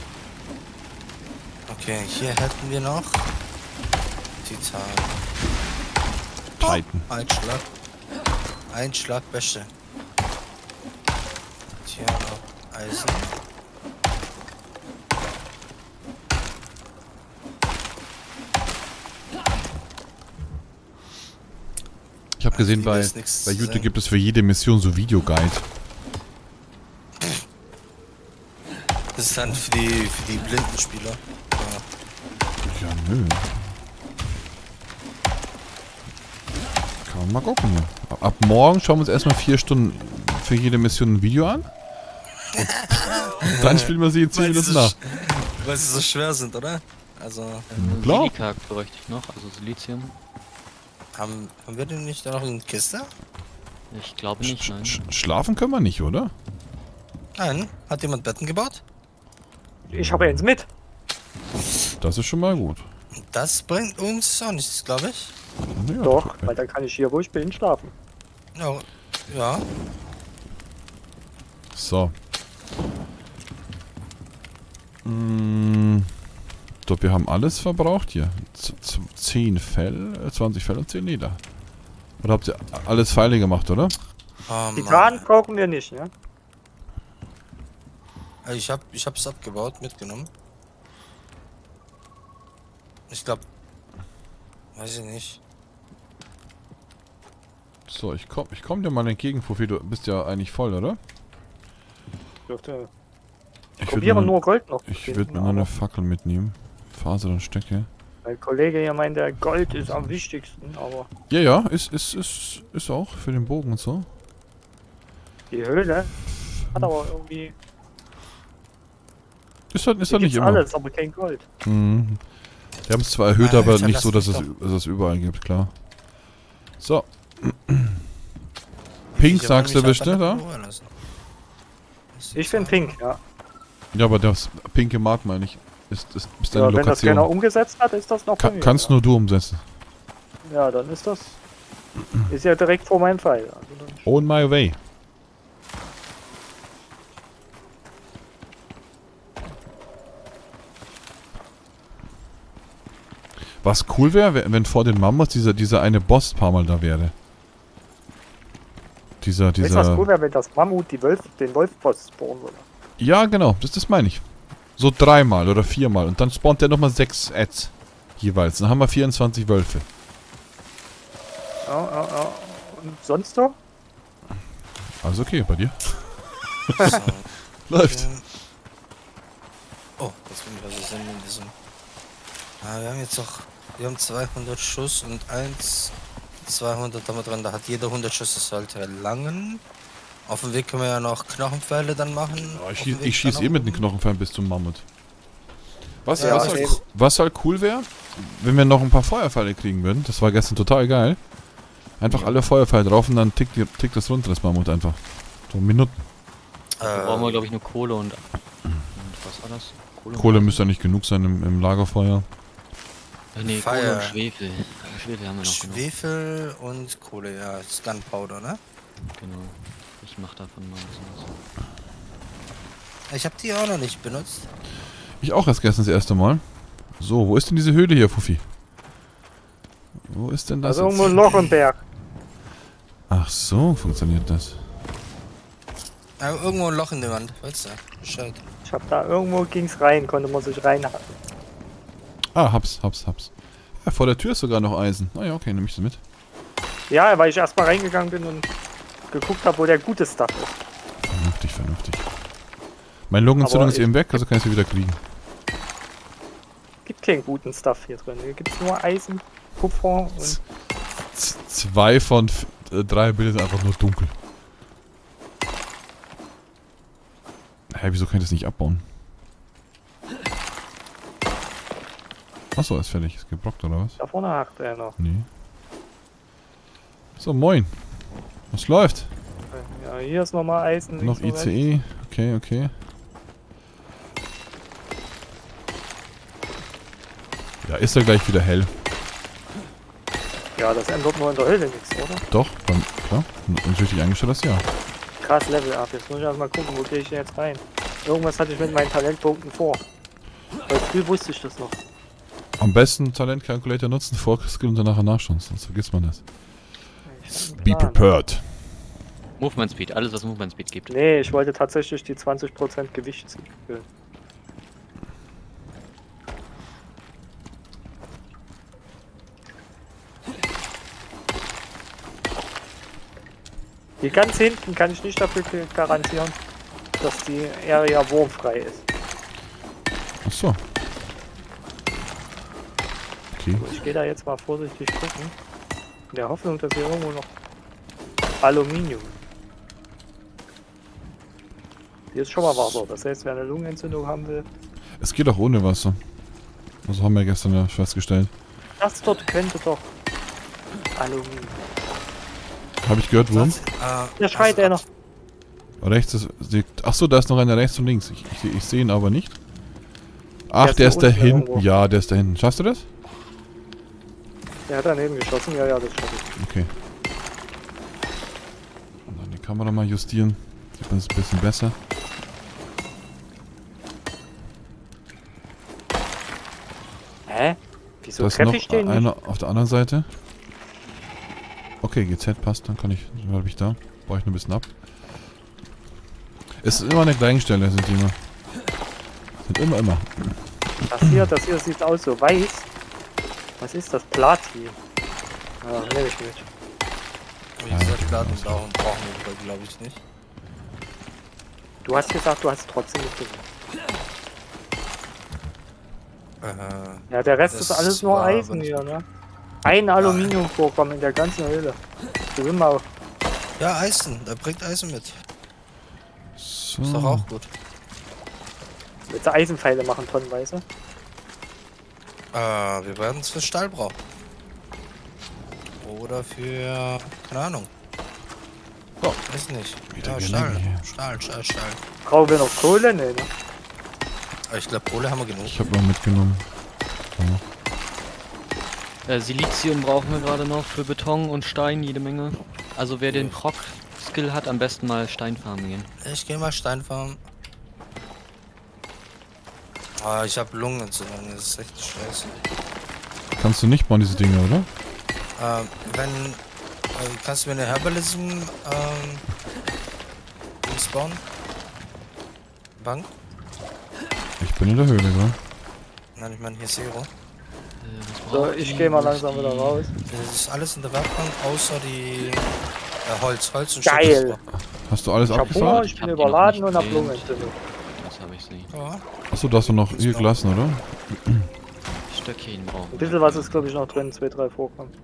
Okay, hier hätten wir noch Titan. Titan. Ein Schlag Wäsche. Hier noch Eisen. Ich habe gesehen, hier bei ist nichts zu YouTube sehen. gibt es für jede Mission so Videoguide. Das ist dann für die blinden Spieler. Ja. Ja, nö. Kann man mal gucken. Ja. Ab morgen schauen wir uns erstmal 4 Stunden für jede Mission ein Video an. Und dann spielen wir sie in 10 Minuten nach. Weil sie so schwer sind, oder? Also, Klar. Silikak bräuchte ich noch, also Silizium. haben wir denn nicht da noch eine Kiste? Ich glaube nicht, nein. Schlafen können wir nicht, oder? Nein. Hat jemand Betten gebaut? Ich habe eins mit. Das ist schon mal gut. Das bringt uns auch nichts, glaube ich. Ja, Doch, weil dann kann ich hier, wo ich bin, schlafen. Ja. Ja. So. Ich glaube, wir haben alles verbraucht hier. 10 Fell, 20 Fell und 10 Leder. Oder habt ihr alles Pfeile gemacht, oder? Oh, Titan brauchen wir nicht, ne? Ich hab's abgebaut, mitgenommen. Ich glaube, weiß ich nicht. So, ich komm dir mal entgegen, Fufi. Du bist ja eigentlich voll, oder? Dürfte. Ich Probiere würde nur Gold noch. Ich würde mir noch eine Fackel mitnehmen. Faser und Stöcke. Mein Kollege hier meint, der Gold ist am wichtigsten, aber Ja, ja, ist auch für den Bogen und so. die Höhle hat aber irgendwie. Ist halt Hier nicht gibt's immer. alles, aber kein Gold. Mhm. Die haben es zwar erhöht, aber Alter, nicht so, dass lass es, mich dass es überall gibt, klar. So. Pink sagst du bestimmt, da? Ich finde pink, ja. Ja, aber das pinke Mark meine ich. Ist deine Ja, wenn das keiner Lokation. umgesetzt hat, ist das noch bei mir, Kannst ja. nur du umsetzen. Ja, dann ist das. Ist ja direkt vor meinem Pfeil. Also dann On my way. Was cool wäre, wenn vor den Mammuts dieser eine Boss ein paar Mal da wäre. Weißt du, was Dieser. cool wäre, wenn das Mammut den Wolfboss spawnen würde? Ja, genau, das meine ich. So 3-mal oder 4-mal und dann spawnt der nochmal 6 Ads jeweils. Dann haben wir 24 Wölfe. Ja. Und sonst so? Alles okay bei dir? So, Läuft. oh, jetzt bin ich also sind in diesem. Ah, wir haben jetzt noch. Wir haben 200 Schuss und 200 haben wir dran. Da hat jeder 100 Schuss, das sollte langen. Auf dem Weg können wir ja noch Knochenpfeile dann machen. Ja, Auf dem Weg ich schieße dann eh mit auch den oben. Knochenpfeilen bis zum Mammut. Was, Ja, was, okay. was halt cool wäre, wenn wir noch ein paar Feuerpfeile kriegen würden. Das war gestern total geil. Einfach alle Feuerpfeile drauf und dann tickt das runter, das Mammut einfach. So Minuten. Da brauchen wir, glaube ich, nur Kohle und was war das? Kohle müsste ja nicht genug sein im Lagerfeuer. Nee, Feuer. Kohle und Schwefel. Schwefel haben wir noch genug. Schwefel und Kohle, ja. Das ist Gunpowder, ne? Genau. Ich mach davon mal ein bisschen was. Ich habe die auch noch nicht benutzt. Ich auch erst gestern das erste Mal. So, wo ist denn diese Höhle hier, Fuffi? Wo ist denn das Also jetzt? irgendwo ein Loch im Berg. Ach so, funktioniert das. Ja, irgendwo ein Loch in der Wand, weißt du? Bescheid. Ich hab da irgendwo ging's rein, konnte man sich reinhacken. Ah, hab's. Ja, vor der Tür ist sogar noch Eisen. Ah ja, okay, nehme ich das mit. Ja, weil ich erstmal reingegangen bin und geguckt habe, wo der gute Stuff ist. Vernünftig. Meine Lungenentzündung Aber ist eben weg, also kann ich sie wieder kriegen. Gibt keinen guten Stuff hier drin. Hier gibt's nur Eisen, Kupfer und. 2 von 3 Bilder sind einfach nur dunkel. Hä, wieso kann ich das nicht abbauen? Achso, ist fertig. Ist gebrockt oder was? Da vorne hakt er noch. Nee. So, moin. Was läuft? Ja, hier ist nochmal Eisen. Noch links und rechts. ICE. Okay. Ja, ist ja gleich wieder hell. Ja, das ändert nur in der Höhle nichts, oder? Doch, dann, klar. Wenn du richtig eingestellt hast, ja. Krass, Level up. Jetzt muss ich erstmal gucken, wo gehe ich denn jetzt rein. Irgendwas hatte ich mit meinen Talentpunkten vor. Weil früh wusste ich das noch. Am besten Talent-Calculator nutzen, vor Skill und dann nachher nachschauen, sonst vergisst man das. Ich hab einen Be Plan. prepared. Movement Speed, alles was Movement Speed gibt. Nee, ich wollte tatsächlich die 20% Gewicht ziehen. Die ganz hinten kann ich nicht dafür garantieren, dass die Area wurmfrei ist. Achso. Okay. So, ich gehe da jetzt mal vorsichtig gucken. In der Hoffnung, dass hier irgendwo noch Aluminium. Hier ist schon mal Wasser. Das heißt, wer eine Lungenentzündung haben will, Es geht auch ohne Wasser. Also haben wir gestern ja festgestellt. das dort könnte doch Aluminium. Habe ich gehört, Wurm? Hier schreit er noch. Rechts ist. Achso, da ist noch einer rechts und links. Ich sehe ihn aber nicht. Ach, Der der ist ist da unten hinten. irgendwo. Ja, der ist da hinten. Schaffst du das? Der hat daneben geschossen. Ja, das schaffe ich. Okay. Und dann die Kamera mal justieren. Sieht man es ein bisschen besser. Hä? Wieso Da ist treffe noch ich den nicht? einer auf der anderen Seite. Okay, GZ passt, dann kann ich. Dann habe ich da. Baue ich nur ein bisschen ab. Es ist immer eine Kleinstelle, sind die immer. Sind immer. Das hier sieht aus so weiß. Was ist das? Platin. Ja, nehme ich mit. Wie gesagt, Platin brauchen wir, glaube ich, nicht. Du hast gesagt, du hast trotzdem mitgenommen. Ja, der Rest Das ist alles nur war Eisen aber hier, ne? Ein Aluminiumvorkommen in der ganzen Höhle. Du will mal. Ja, Eisen. Er bringt Eisen mit. So. Ist doch auch gut. Willst du Eisenpfeile machen, tonnenweise? Wir werden es für Stahl brauchen. Oder für... keine Ahnung. Oh. Weiß nicht. Wieder Ja, Gelände Stahl. hier. Stahl. Brauchen wir noch Kohle? Nee, ne? Aber ich glaube, Kohle haben wir genug. Ich habe noch mitgenommen. So. Silizium brauchen wir gerade noch für Beton und Stein, jede Menge. Also wer den Proc-Skill hat, am besten mal Steinfarmen gehen. Ich gehe mal Stein farmen. Ah, ich habe Lungenentzündung, das ist echt scheiße. Kannst du nicht bauen, diese Dinge, oder? Kannst du mir eine Herbalism bauen? Bank? Ich bin in der Höhle, oder? Nein, ich meine hier Zero. Was So, braucht ich die? gehe mal Wo langsam ist wieder die? raus. Das ist alles in der Werkbank, außer die Holz und Geil. Schutt. Hast du alles Ich hab Hunger, abgefahren? ich Ich bin hab die noch überladen nicht und hab gesehen. Lungenentzündung. Das habe ich nicht. Ja. Achso, du hast du noch hier gelassen, oder? Stöckchen brauchen Ein bisschen was ist, glaube ich, noch drin. 2, 3 Vorkommen.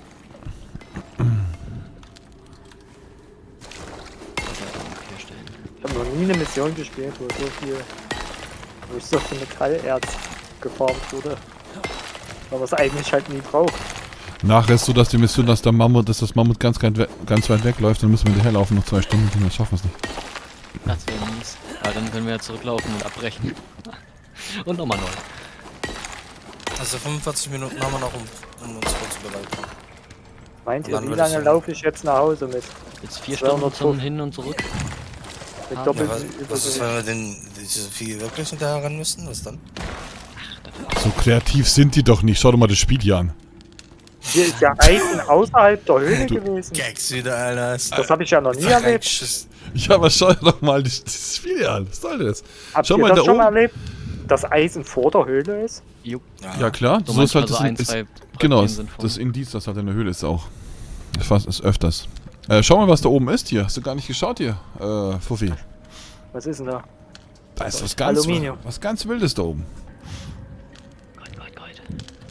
Ich habe noch nie eine Mission gespielt, wo so viel Metallerz gefarmt wurde. Aber es eigentlich halt nie braucht. Nachher ist so, dass die Mission, dass das Mammut ganz weit wegläuft, dann müssen wir hinterher laufen, noch 2 Stunden, dann schaffen wir es nicht. Das wäre mies. Aber dann können wir ja zurücklaufen und abbrechen. Und nochmal neu. Also 45 Minuten haben wir noch, um uns vorzubereiten. Meint ihr, Wann wie wird das lange sein? laufe ich jetzt nach Hause mit? Jetzt 4 250. Stunden zum Hin und zurück. Mit Ja, doppelt Was ist, wenn wir denn diese Vieh wirklich hinterher rennen müssen? Was dann? So kreativ sind die doch nicht. Schau dir mal das Spiel hier an. Hier ist ja Eisen außerhalb der Höhle Du- gewesen. Gags wieder, Alter. Das habe ich ja noch nie erlebt. Ja, aber schau dir doch mal dieses Spiel an. Was soll das? Habt Schau ihr mal das da schon mal oben. erlebt? Dass Eisen vor der Höhle ist? Jo. Ja klar, So so ist halt manchmal das, so ein, zwei genau, Bröckchen sind das Indiz, das halt in der Höhle ist auch. Fast ist öfters. Schau mal, was da oben ist hier. Hast du gar nicht geschaut hier, Fuffi? Was ist denn da? Da ist Aluminium. was ganz Wildes da oben. Gott.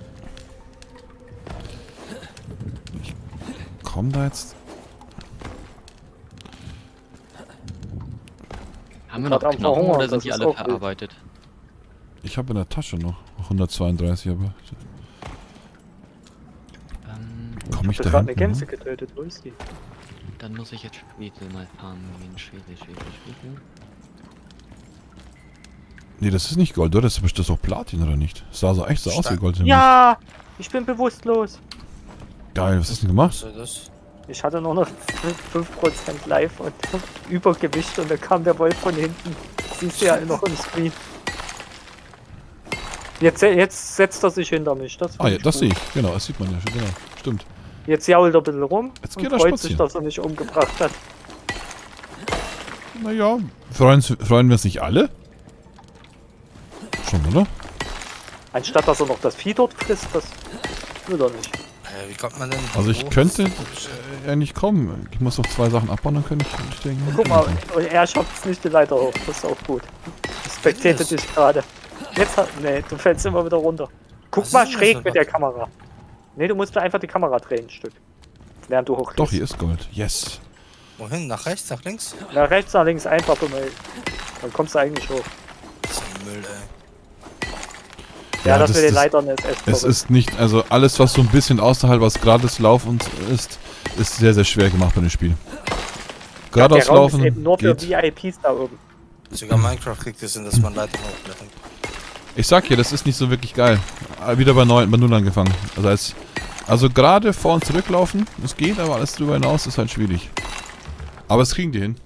Komm da jetzt. Haben wir Grad noch am Knochen Verhungern, oder sind das die ist alle auch wild. verarbeitet? Ich habe in der Tasche noch 132, aber komme ich Ich da hab gerade eine hinten, Gänse ne? getötet, wo ist die? Dann muss ich jetzt Schwefel mal farmen gehen. Schwefel. Nee, das ist nicht Gold, oder? Das ist doch Platin, oder nicht? Das sah so echt so aus wie Gold. Ja! Ich bin bewusstlos. Geil, was hast du denn gemacht? Was soll das? Ich hatte nur noch 5% live und Übergewicht und da kam der Wolf von hinten. Siehst du ja noch im Screen. Jetzt setzt er sich hinter mich. Das Ah ja, find ich das gut. sehe ich. Genau, das sieht man ja schon, genau. Stimmt. Jetzt jault er ein bisschen rum Jetzt und geht er freut spazieren. sich, dass er mich umgebracht hat. Naja, freuen wir uns nicht alle? Schon, oder? Anstatt dass er noch das Vieh dort frisst, das will er nicht. Wie kommt man denn? Also ich hoch? könnte ja nicht kommen. Ich muss noch 2 Sachen abbauen, dann könnte ich denken. Guck mal, er schafft es nicht die Leiter hoch, das ist auch gut. Ich spektierte Was? dich gerade. Jetzt nee, du fällst immer wieder runter. Guck Was mal ist denn schräg das? mit der Kamera. Nee, du musst einfach die Kamera drehen ein Stück. Während du hochgehst. Doch, hier ist Gold. Yes. Wohin? Nach rechts, nach links? Nach rechts, nach links einfach immer. Dann kommst du eigentlich hoch. Das ist ein Müll, ey. Ja, das das- mit den das- Leitern ist echt Es verrückt. ist nicht, also alles, was so ein bisschen außerhalb was gratis laufen ist sehr, sehr schwer gemacht bei dem Spiel. Der Geradeaus Raum ist laufen eben nur für geht. VIPs da oben. Sogar Minecraft kriegt es hin, dass man Leiter hochklettern. Ich sag hier, das ist nicht so wirklich geil. Wieder bei 0 angefangen. Also gerade vor und zurücklaufen, es geht, aber alles drüber hinaus ist halt schwierig. Aber es kriegen die hin.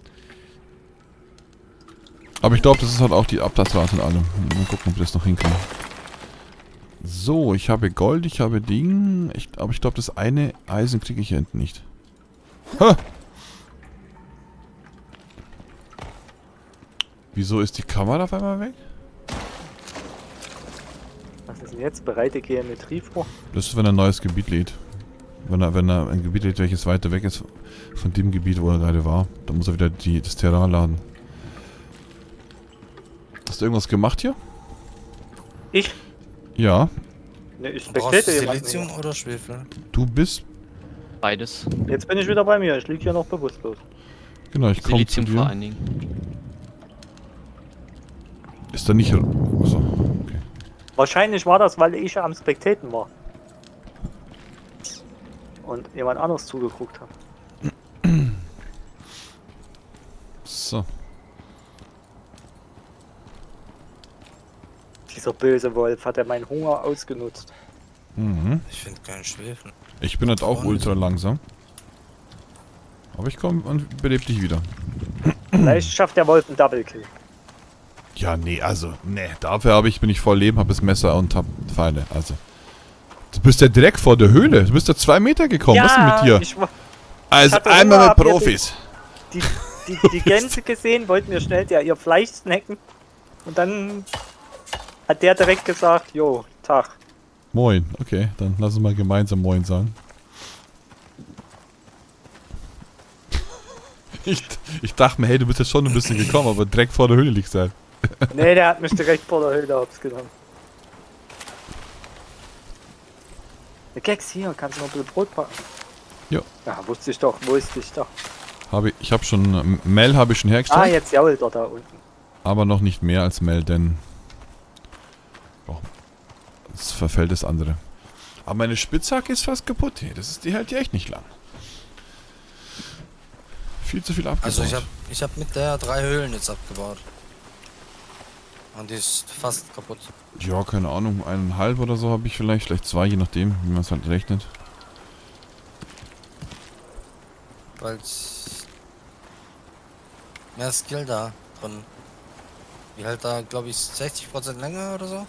Aber ich glaube, das ist halt auch die Abtasrate in allem. Mal gucken, ob wir das noch hinkriegen. So, ich habe Gold, ich habe Ding. Aber ich glaube, das eine Eisen kriege ich hier hinten nicht. Ha! Wieso ist die Kamera auf einmal weg? Was ist denn jetzt? Bereite Geometrie vor. Das ist, wenn er ein neues Gebiet lädt. Wenn er ein Gebiet lädt, welches weiter weg ist von dem Gebiet, wo er gerade war. Dann muss er wieder das Terrain laden. Hast du irgendwas gemacht hier? Ich? Ja. Ne, ich Brauchst du spektierte jemanden. Silizium oder Schwefel? Du bist... Beides. Jetzt bin ich wieder bei mir. Ich liege hier noch bewusstlos. Genau, ich komme zu Silizium vor dir. allen Dingen. Ist da nicht... Achso, okay. Wahrscheinlich war das, weil ich am Spektaten war. Und jemand anderes zugeguckt hat. So. Dieser böse Wolf hat er meinen Hunger ausgenutzt. Mhm. Ich finde keinen Schwefel. Ich bin halt auch ultra langsam. Aber ich komme und belebe dich wieder. Vielleicht schafft der Wolf einen Double Kill. Ja, nee, also, nee. Dafür bin ich voll Leben, habe das Messer und hab Pfeile. Also. Du bist ja direkt vor der Höhle. Du bist ja 2 Meter gekommen. Was ist denn mit dir? ich war- Also hatte einmal Hunger, mit hab mir Profis. die Gänse gesehen, wollten mir schnell ihr Fleisch snacken. Und dann hat der direkt gesagt, jo, Tag. Moin. Okay, dann lass uns mal gemeinsam Moin sagen. Ich dachte mir, hey, du bist jetzt schon ein bisschen gekommen, aber direkt vor der Höhle liegst du halt. Nee, der hat mich direkt vor der Höhle hops genommen. Der Keks hier, kannst du noch ein bisschen Brot packen? Jo. Ja, wusste ich doch. Ich habe schon, Mel habe ich schon hergestellt, Ah, jetzt jault er da unten. aber noch nicht mehr als Mel, denn es verfällt das andere. Aber meine Spitzhacke ist fast kaputt. Hey, die hält ja echt nicht lang. Viel zu viel abgebaut. Also ich hab mit der 3 Höhlen jetzt abgebaut. Und die ist fast kaputt. Ja, keine Ahnung, 1,5 oder so habe ich vielleicht 2, je nachdem, wie man es halt rechnet. Weil mehr Skill da drin. Die hält da, glaube ich, 60% länger oder so.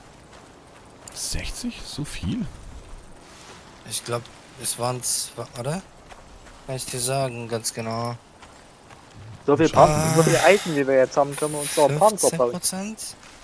60? So viel? Ich glaube, es waren oder? Kann ich dir sagen, ganz genau. So viel Eisen, wie wir jetzt haben, können wir uns doch einen Panzer bauen. 15%.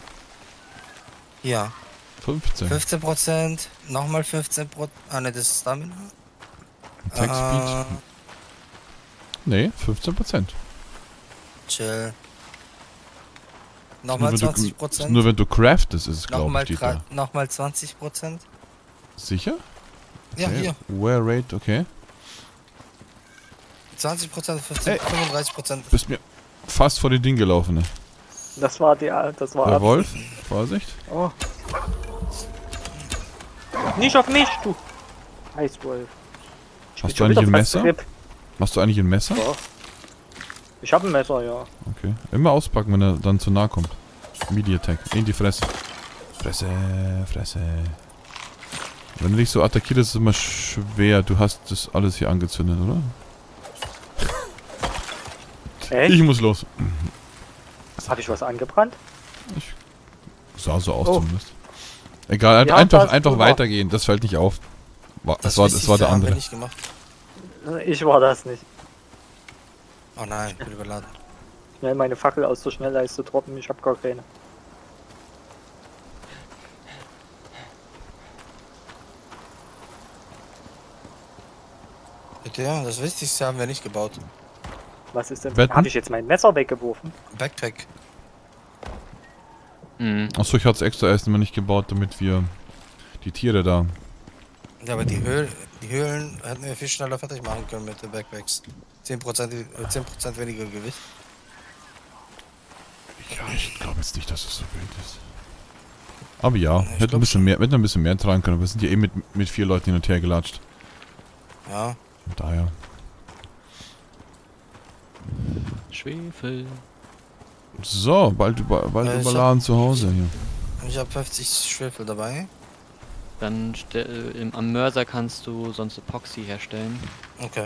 Ja. 15. 15%. Nochmal 15%. Ah ne, das ist Stamina. Attack Speed. Nee, 15%. Chill. Nochmal 20%. Nur wenn du craftest, ist es, glaube Nochmal ich, steht da. nochmal 20%. Sicher? Ja, Okay. hier. Wear Rate, okay. 20%, 15%, 35%. Bist mir fast vor die Ding gelaufen, ne? Das war Der Wolf, Vorsicht. Oh. Nicht auf mich, du Eiswolf. Hast du eigentlich ein Messer? Machst du eigentlich ein Messer? Ja. Ich habe ein Messer, ja. Okay. Immer auspacken, wenn er dann zu nah kommt. Media Attack. In die Fresse. Fresse, Fresse. Wenn du dich so attackierst, ist es immer schwer. Du hast das alles hier angezündet, oder? Echt? Ich muss los. Habe ich was angebrannt? Sah so aus Oh. zumindest. Egal, Ja, einfach weitergehen. Das fällt nicht auf. Das war der haben wir andere. nicht gemacht. Ich war das nicht. Oh nein, ich bin überladen. Schnell meine Fackel aus der Schnellleiste droppen, ich habe gar keine. Bitte, ja, das Wichtigste haben wir nicht gebaut. Was ist denn? Wetten? Habe ich jetzt mein Messer weggeworfen? Backpack. Mhm. Achso, ich hatte es extra erst mal nicht gebaut, damit wir die Tiere da. Ja, aber die Höhlen hätten wir viel schneller fertig machen können mit den Backpacks. 10% weniger Gewicht. Ja, ich glaube jetzt nicht, dass es so wild ist. Aber ja, Ich hätten glaub ein bisschen mehr tragen können. Wir sind ja eh mit 4 Leuten hin und her gelatscht. Ja. Von daher. Schwefel. So, bald ich überladen zu Hause hier. Ich habe 50 Schwefel dabei. Dann am Mörser kannst du sonst Epoxy herstellen. Okay.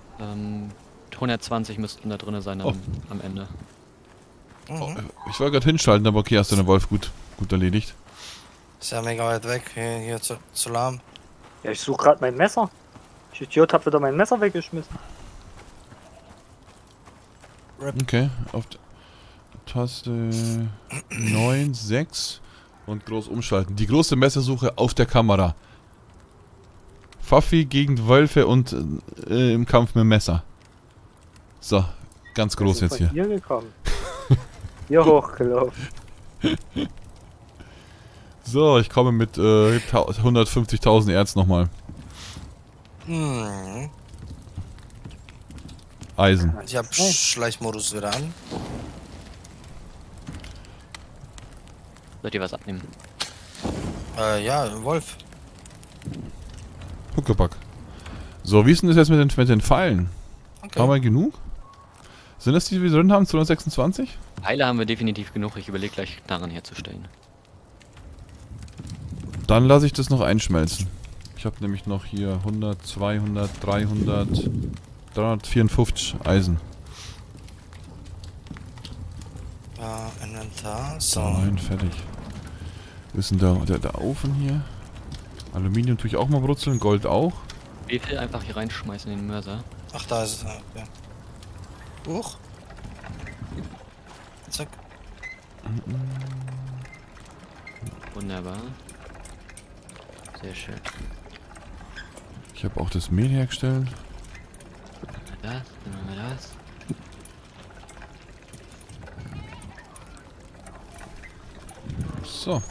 120 müssten da drin sein am Ende. Mhm. Ich wollte gerade hinschalten, aber okay, hast du den Wolf gut erledigt. Ist ja mega weit weg. Hier zu lahm. Ja, ich suche gerade mein Messer. Ich Idiot, hab wieder mein Messer weggeschmissen. Okay, auf Taste 9, 6 und groß umschalten. Die große Messersuche auf der Kamera. Pfaffi gegen Wölfe und im Kampf mit dem Messer. So, ganz groß jetzt hier. Hier gekommen. Hier hochgelaufen. So, ich komme mit 150.000 Erz nochmal. Hm. Eisen. Ich habe Schleichmodus wieder an. Sollt ihr was abnehmen? Ja, Wolf. Huckepack. So, wie ist denn das jetzt mit den Pfeilen? Okay. Haben wir genug? Sind das die, die wir drin haben? 226? Pfeile haben wir definitiv genug. Ich überlege gleich daran herzustellen. Dann lasse ich das noch einschmelzen. Ich habe nämlich noch hier 100, 200, 300, 354 Eisen. Ja, Inventar. So. Da rein, fertig. Wo ist denn der Ofen hier? Aluminium tue ich auch mal brutzeln, Gold auch. Schwefel einfach hier reinschmeißen in den Mörser. Ach, da ist es. Okay. Huch. Zack. Wunderbar. Sehr schön. Ich habe auch das Mehl hergestellt. Dann machen wir das. So.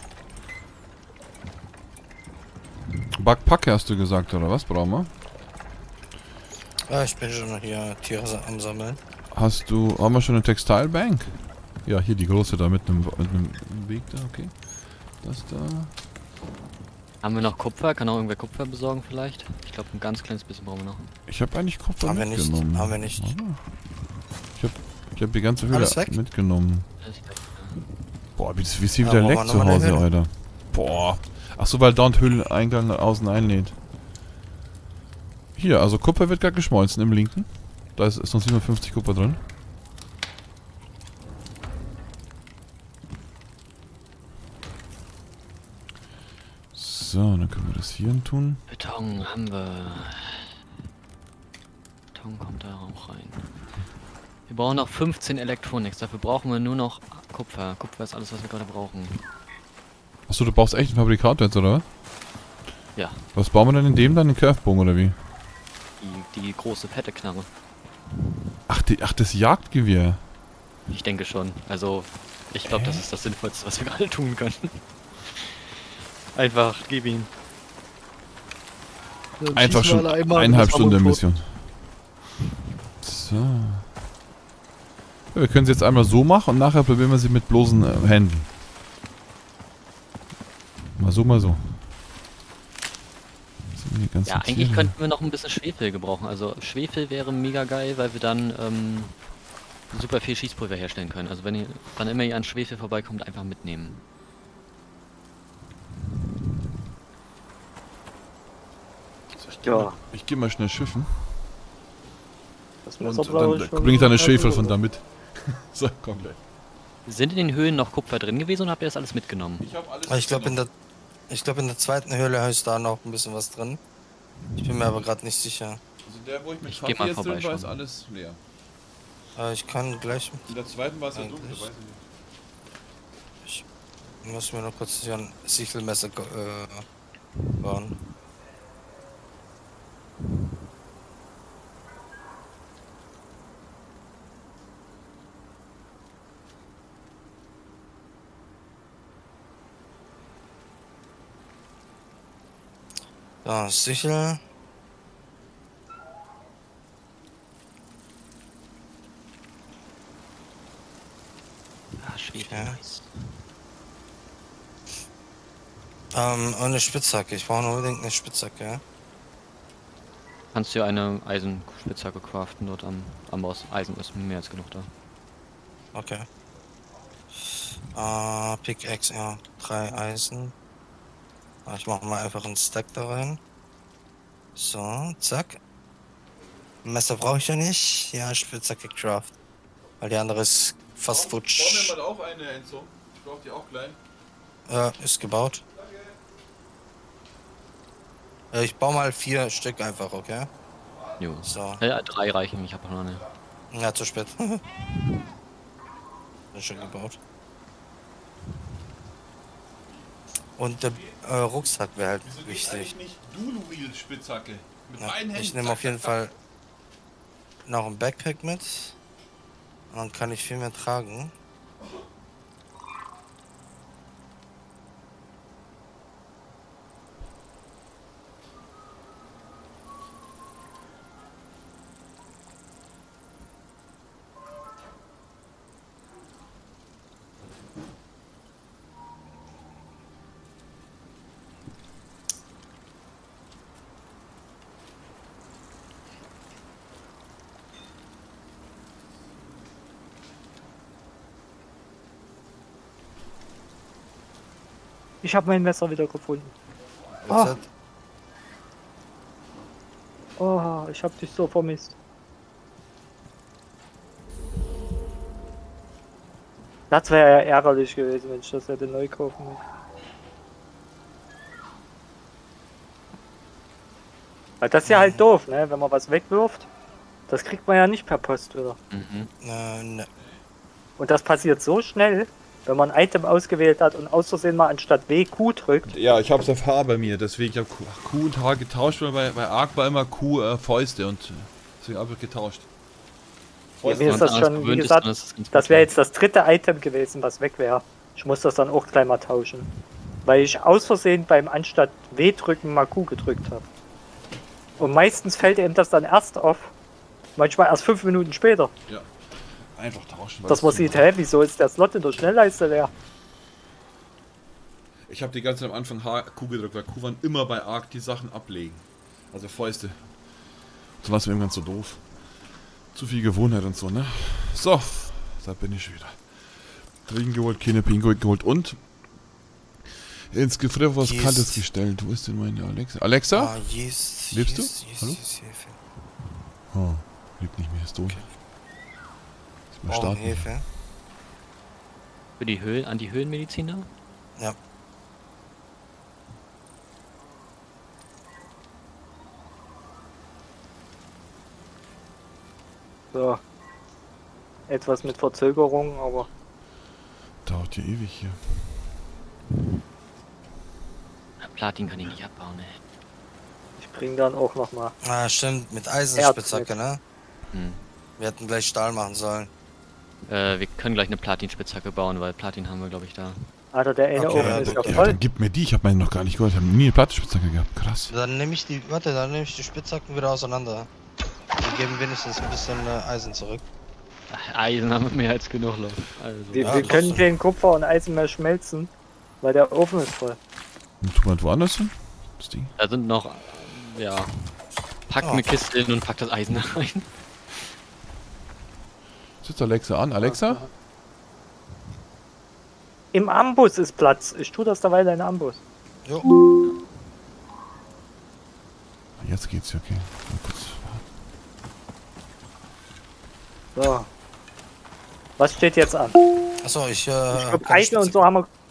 Backpacke hast du gesagt, oder was brauchen wir? Ja, ich bin schon hier Tiere am Sammeln. Haben wir schon eine Textilbank? Ja, hier die große da mit einem Weg da, okay. Das da. Haben wir noch Kupfer? Kann auch irgendwer Kupfer besorgen vielleicht? Ich glaube, ein ganz kleines bisschen brauchen wir noch. Ich habe eigentlich Kupfer Haben wir nicht, mitgenommen. haben wir nicht. Ah. Ich hab die ganze Höhle Alles weg? mitgenommen. Das ist weg, ja. Boah, wie ist hier Ja, wieder wo leck war zu nochmal Hause, eine Höhle? Alter. Boah. Achso, weil dauernd Höhleneingang außen einlädt. Hier, also Kupfer wird gerade geschmolzen im linken. Da ist noch 57 Kupfer drin. So, dann können wir das hier hin tun. Beton haben wir. Beton kommt da auch rein. Wir brauchen noch 15 Elektronics. Dafür brauchen wir nur noch Kupfer. Kupfer ist alles, was wir gerade brauchen. Achso, du brauchst echt einen Fabrikator jetzt, oder was? Ja, Was bauen wir denn in dem dann? Den Curvebogen oder wie? die große, fette Knarre. Ach, das Jagdgewehr. Ich denke schon. Also, ich glaube, das ist das Sinnvollste, was wir gerade tun können. Einfach, gib ihn. Dann Einfach schießen wir schon alle einmal und 1,5 das Stunden Ammo tot. Mission. So. Ja, wir können sie jetzt einmal so machen und nachher probieren wir sie mit bloßen Händen. Mal so, mal so. Was sind die ganzen Ja, eigentlich Tiere? könnten wir noch ein bisschen Schwefel gebrauchen. Also, Schwefel wäre mega geil, weil wir dann super viel Schießpulver herstellen können. Also, wann immer ihr an Schwefel vorbeikommt, einfach mitnehmen. Ja, Ich geh mal schnell schiffen. das Und Messer brauche dann ich schon. bringe ich deine Schwefel von da mit. So, komm gleich. Sind in den Höhlen noch Kupfer drin gewesen oder habt ihr das alles mitgenommen? Ich habe alles. Aber ich glaube in der zweiten Höhle ist da noch ein bisschen was drin. Ich bin mir aber gerade nicht sicher. Also der, wo ich mit Ich geh mal jetzt drin war, vorbeischauen. ist alles leer. Ich kann gleich. In der zweiten war es ja Eigentlich. dunkel, weiß ich nicht. Ich muss mir noch kurz hier ein Sichelmesser bauen. Da, Sichel. Ah, Schwefel, Okay. nice. Und eine Spitzhacke. Ich brauche unbedingt eine Spitzhacke. Ja? Kannst du eine Eisenspitzhacke craften dort am Amboss. Eisen ist mehr als genug da. Okay. Pickaxe, ja. 3 Eisen. Ich mache mal einfach einen Stack da rein. So, zack. Messer brauche ich ja nicht. Ja, Spitzhacke craft. Weil die andere ist fast futsch. Bauen wir mal auch eine, Enzo. Ich brauche die auch klein. Ist gebaut. Ich baue mal 4 Stück einfach, okay? Jo. So. Ja, 3 reichen, ich habe noch eine. Ja, zu spät. Ist schon gebaut. Und der Rucksack wäre halt wichtig. nicht Dual-Wheel-Spitzhacke? Mit Ja, ich nehme auf jeden Fall noch ein Backpack mit. Und dann kann ich viel mehr tragen. Ich habe mein Messer wieder gefunden. Jetzt Ah. hat- Oh, ich habe dich so vermisst. Das wäre ja ärgerlich gewesen, wenn ich das hätte neu kaufen müssen. Weil das ist ja halt doof, ne? Wenn man was wegwirft, das kriegt man ja nicht per Post wieder. Mhm. ne. Und das passiert so schnell, wenn man ein Item ausgewählt hat und aus Versehen mal anstatt W Q drückt. Ja, ich hab's auf H bei mir, deswegen ich hab Q und H getauscht, weil bei Arc war immer Q Fäuste und deswegen hab ich getauscht. Ja, mir ist das Wenn man schon, daran wie gewöhnt ist, gesagt, dann ist es ganz das gut. wäre jetzt das dritte Item gewesen, was weg wäre. Ich muss das dann auch gleich mal tauschen. Weil ich aus Versehen beim anstatt W drücken mal Q gedrückt habe. Und meistens fällt ihm das dann erst auf. Manchmal erst 5 Minuten später. Ja. Einfach tauschen. Dass man sieht, hä, wieso ist der Slot in der Schnellleiste leer? Ich habe die ganze Zeit am Anfang H, Q gedrückt, weil Q waren immer bei Arc die Sachen ablegen. Also Fäuste. So war es mir irgendwann so doof. Zu viel Gewohnheit und so, ne? So, da bin ich wieder. Trinken geholt, keine Pinguin geholt und ins Gefrier was Yes. Kaltes gestellt. Wo ist denn meine Alexa? Alexa? Yes, Lebst du? yes, yes, Hallo? yes, Hilfe. Oh, lebt nicht mehr, ist tot. Ist mal Brauchen starten. Hilfe. Für die Höhlen, an die Höhlenmedizin da? Ja. So. Etwas mit Verzögerung, aber Dauert ja ewig hier. Platin kann ich nicht abbauen, ey. ich bringe dann auch nochmal. Ah, stimmt, mit Eisenspitzhacke, ne? Hm. Wir hätten gleich Stahl machen sollen. Wir können gleich eine Platin-Spitzhacke bauen, weil Platin haben wir, glaube ich, da. Alter, der eine Okay, Ofen ja, ist ja okay. Ja, voll. dann gib mir die. Ich habe meine noch gar nicht geholt. Ich habe nie eine Plattenspitzhacke gehabt. Krass. Dann nehme ich die, warte, dann nehme ich die Spitzhacken wieder auseinander. Die geben wenigstens ein bisschen Eisen zurück. Ach, Eisen haben wir mehr als genug, Leute. Also. Wir, Ja, wir das können stimmt. kein Kupfer und Eisen mehr schmelzen, weil der Ofen ist voll. Und tun wir das woanders hin? Das Ding. Da sind noch, ja. Packt Oh. eine Kiste hin und packt das Eisen da rein. Sitzt Alexa an. Alexa? Im Ambus ist Platz. Ich tue das derweil in den Ambus. Jo. Jetzt geht's ja, okay. Mal kurz. So. Was steht jetzt an? Achso, ich Ich glaube, Eisen und so haben wir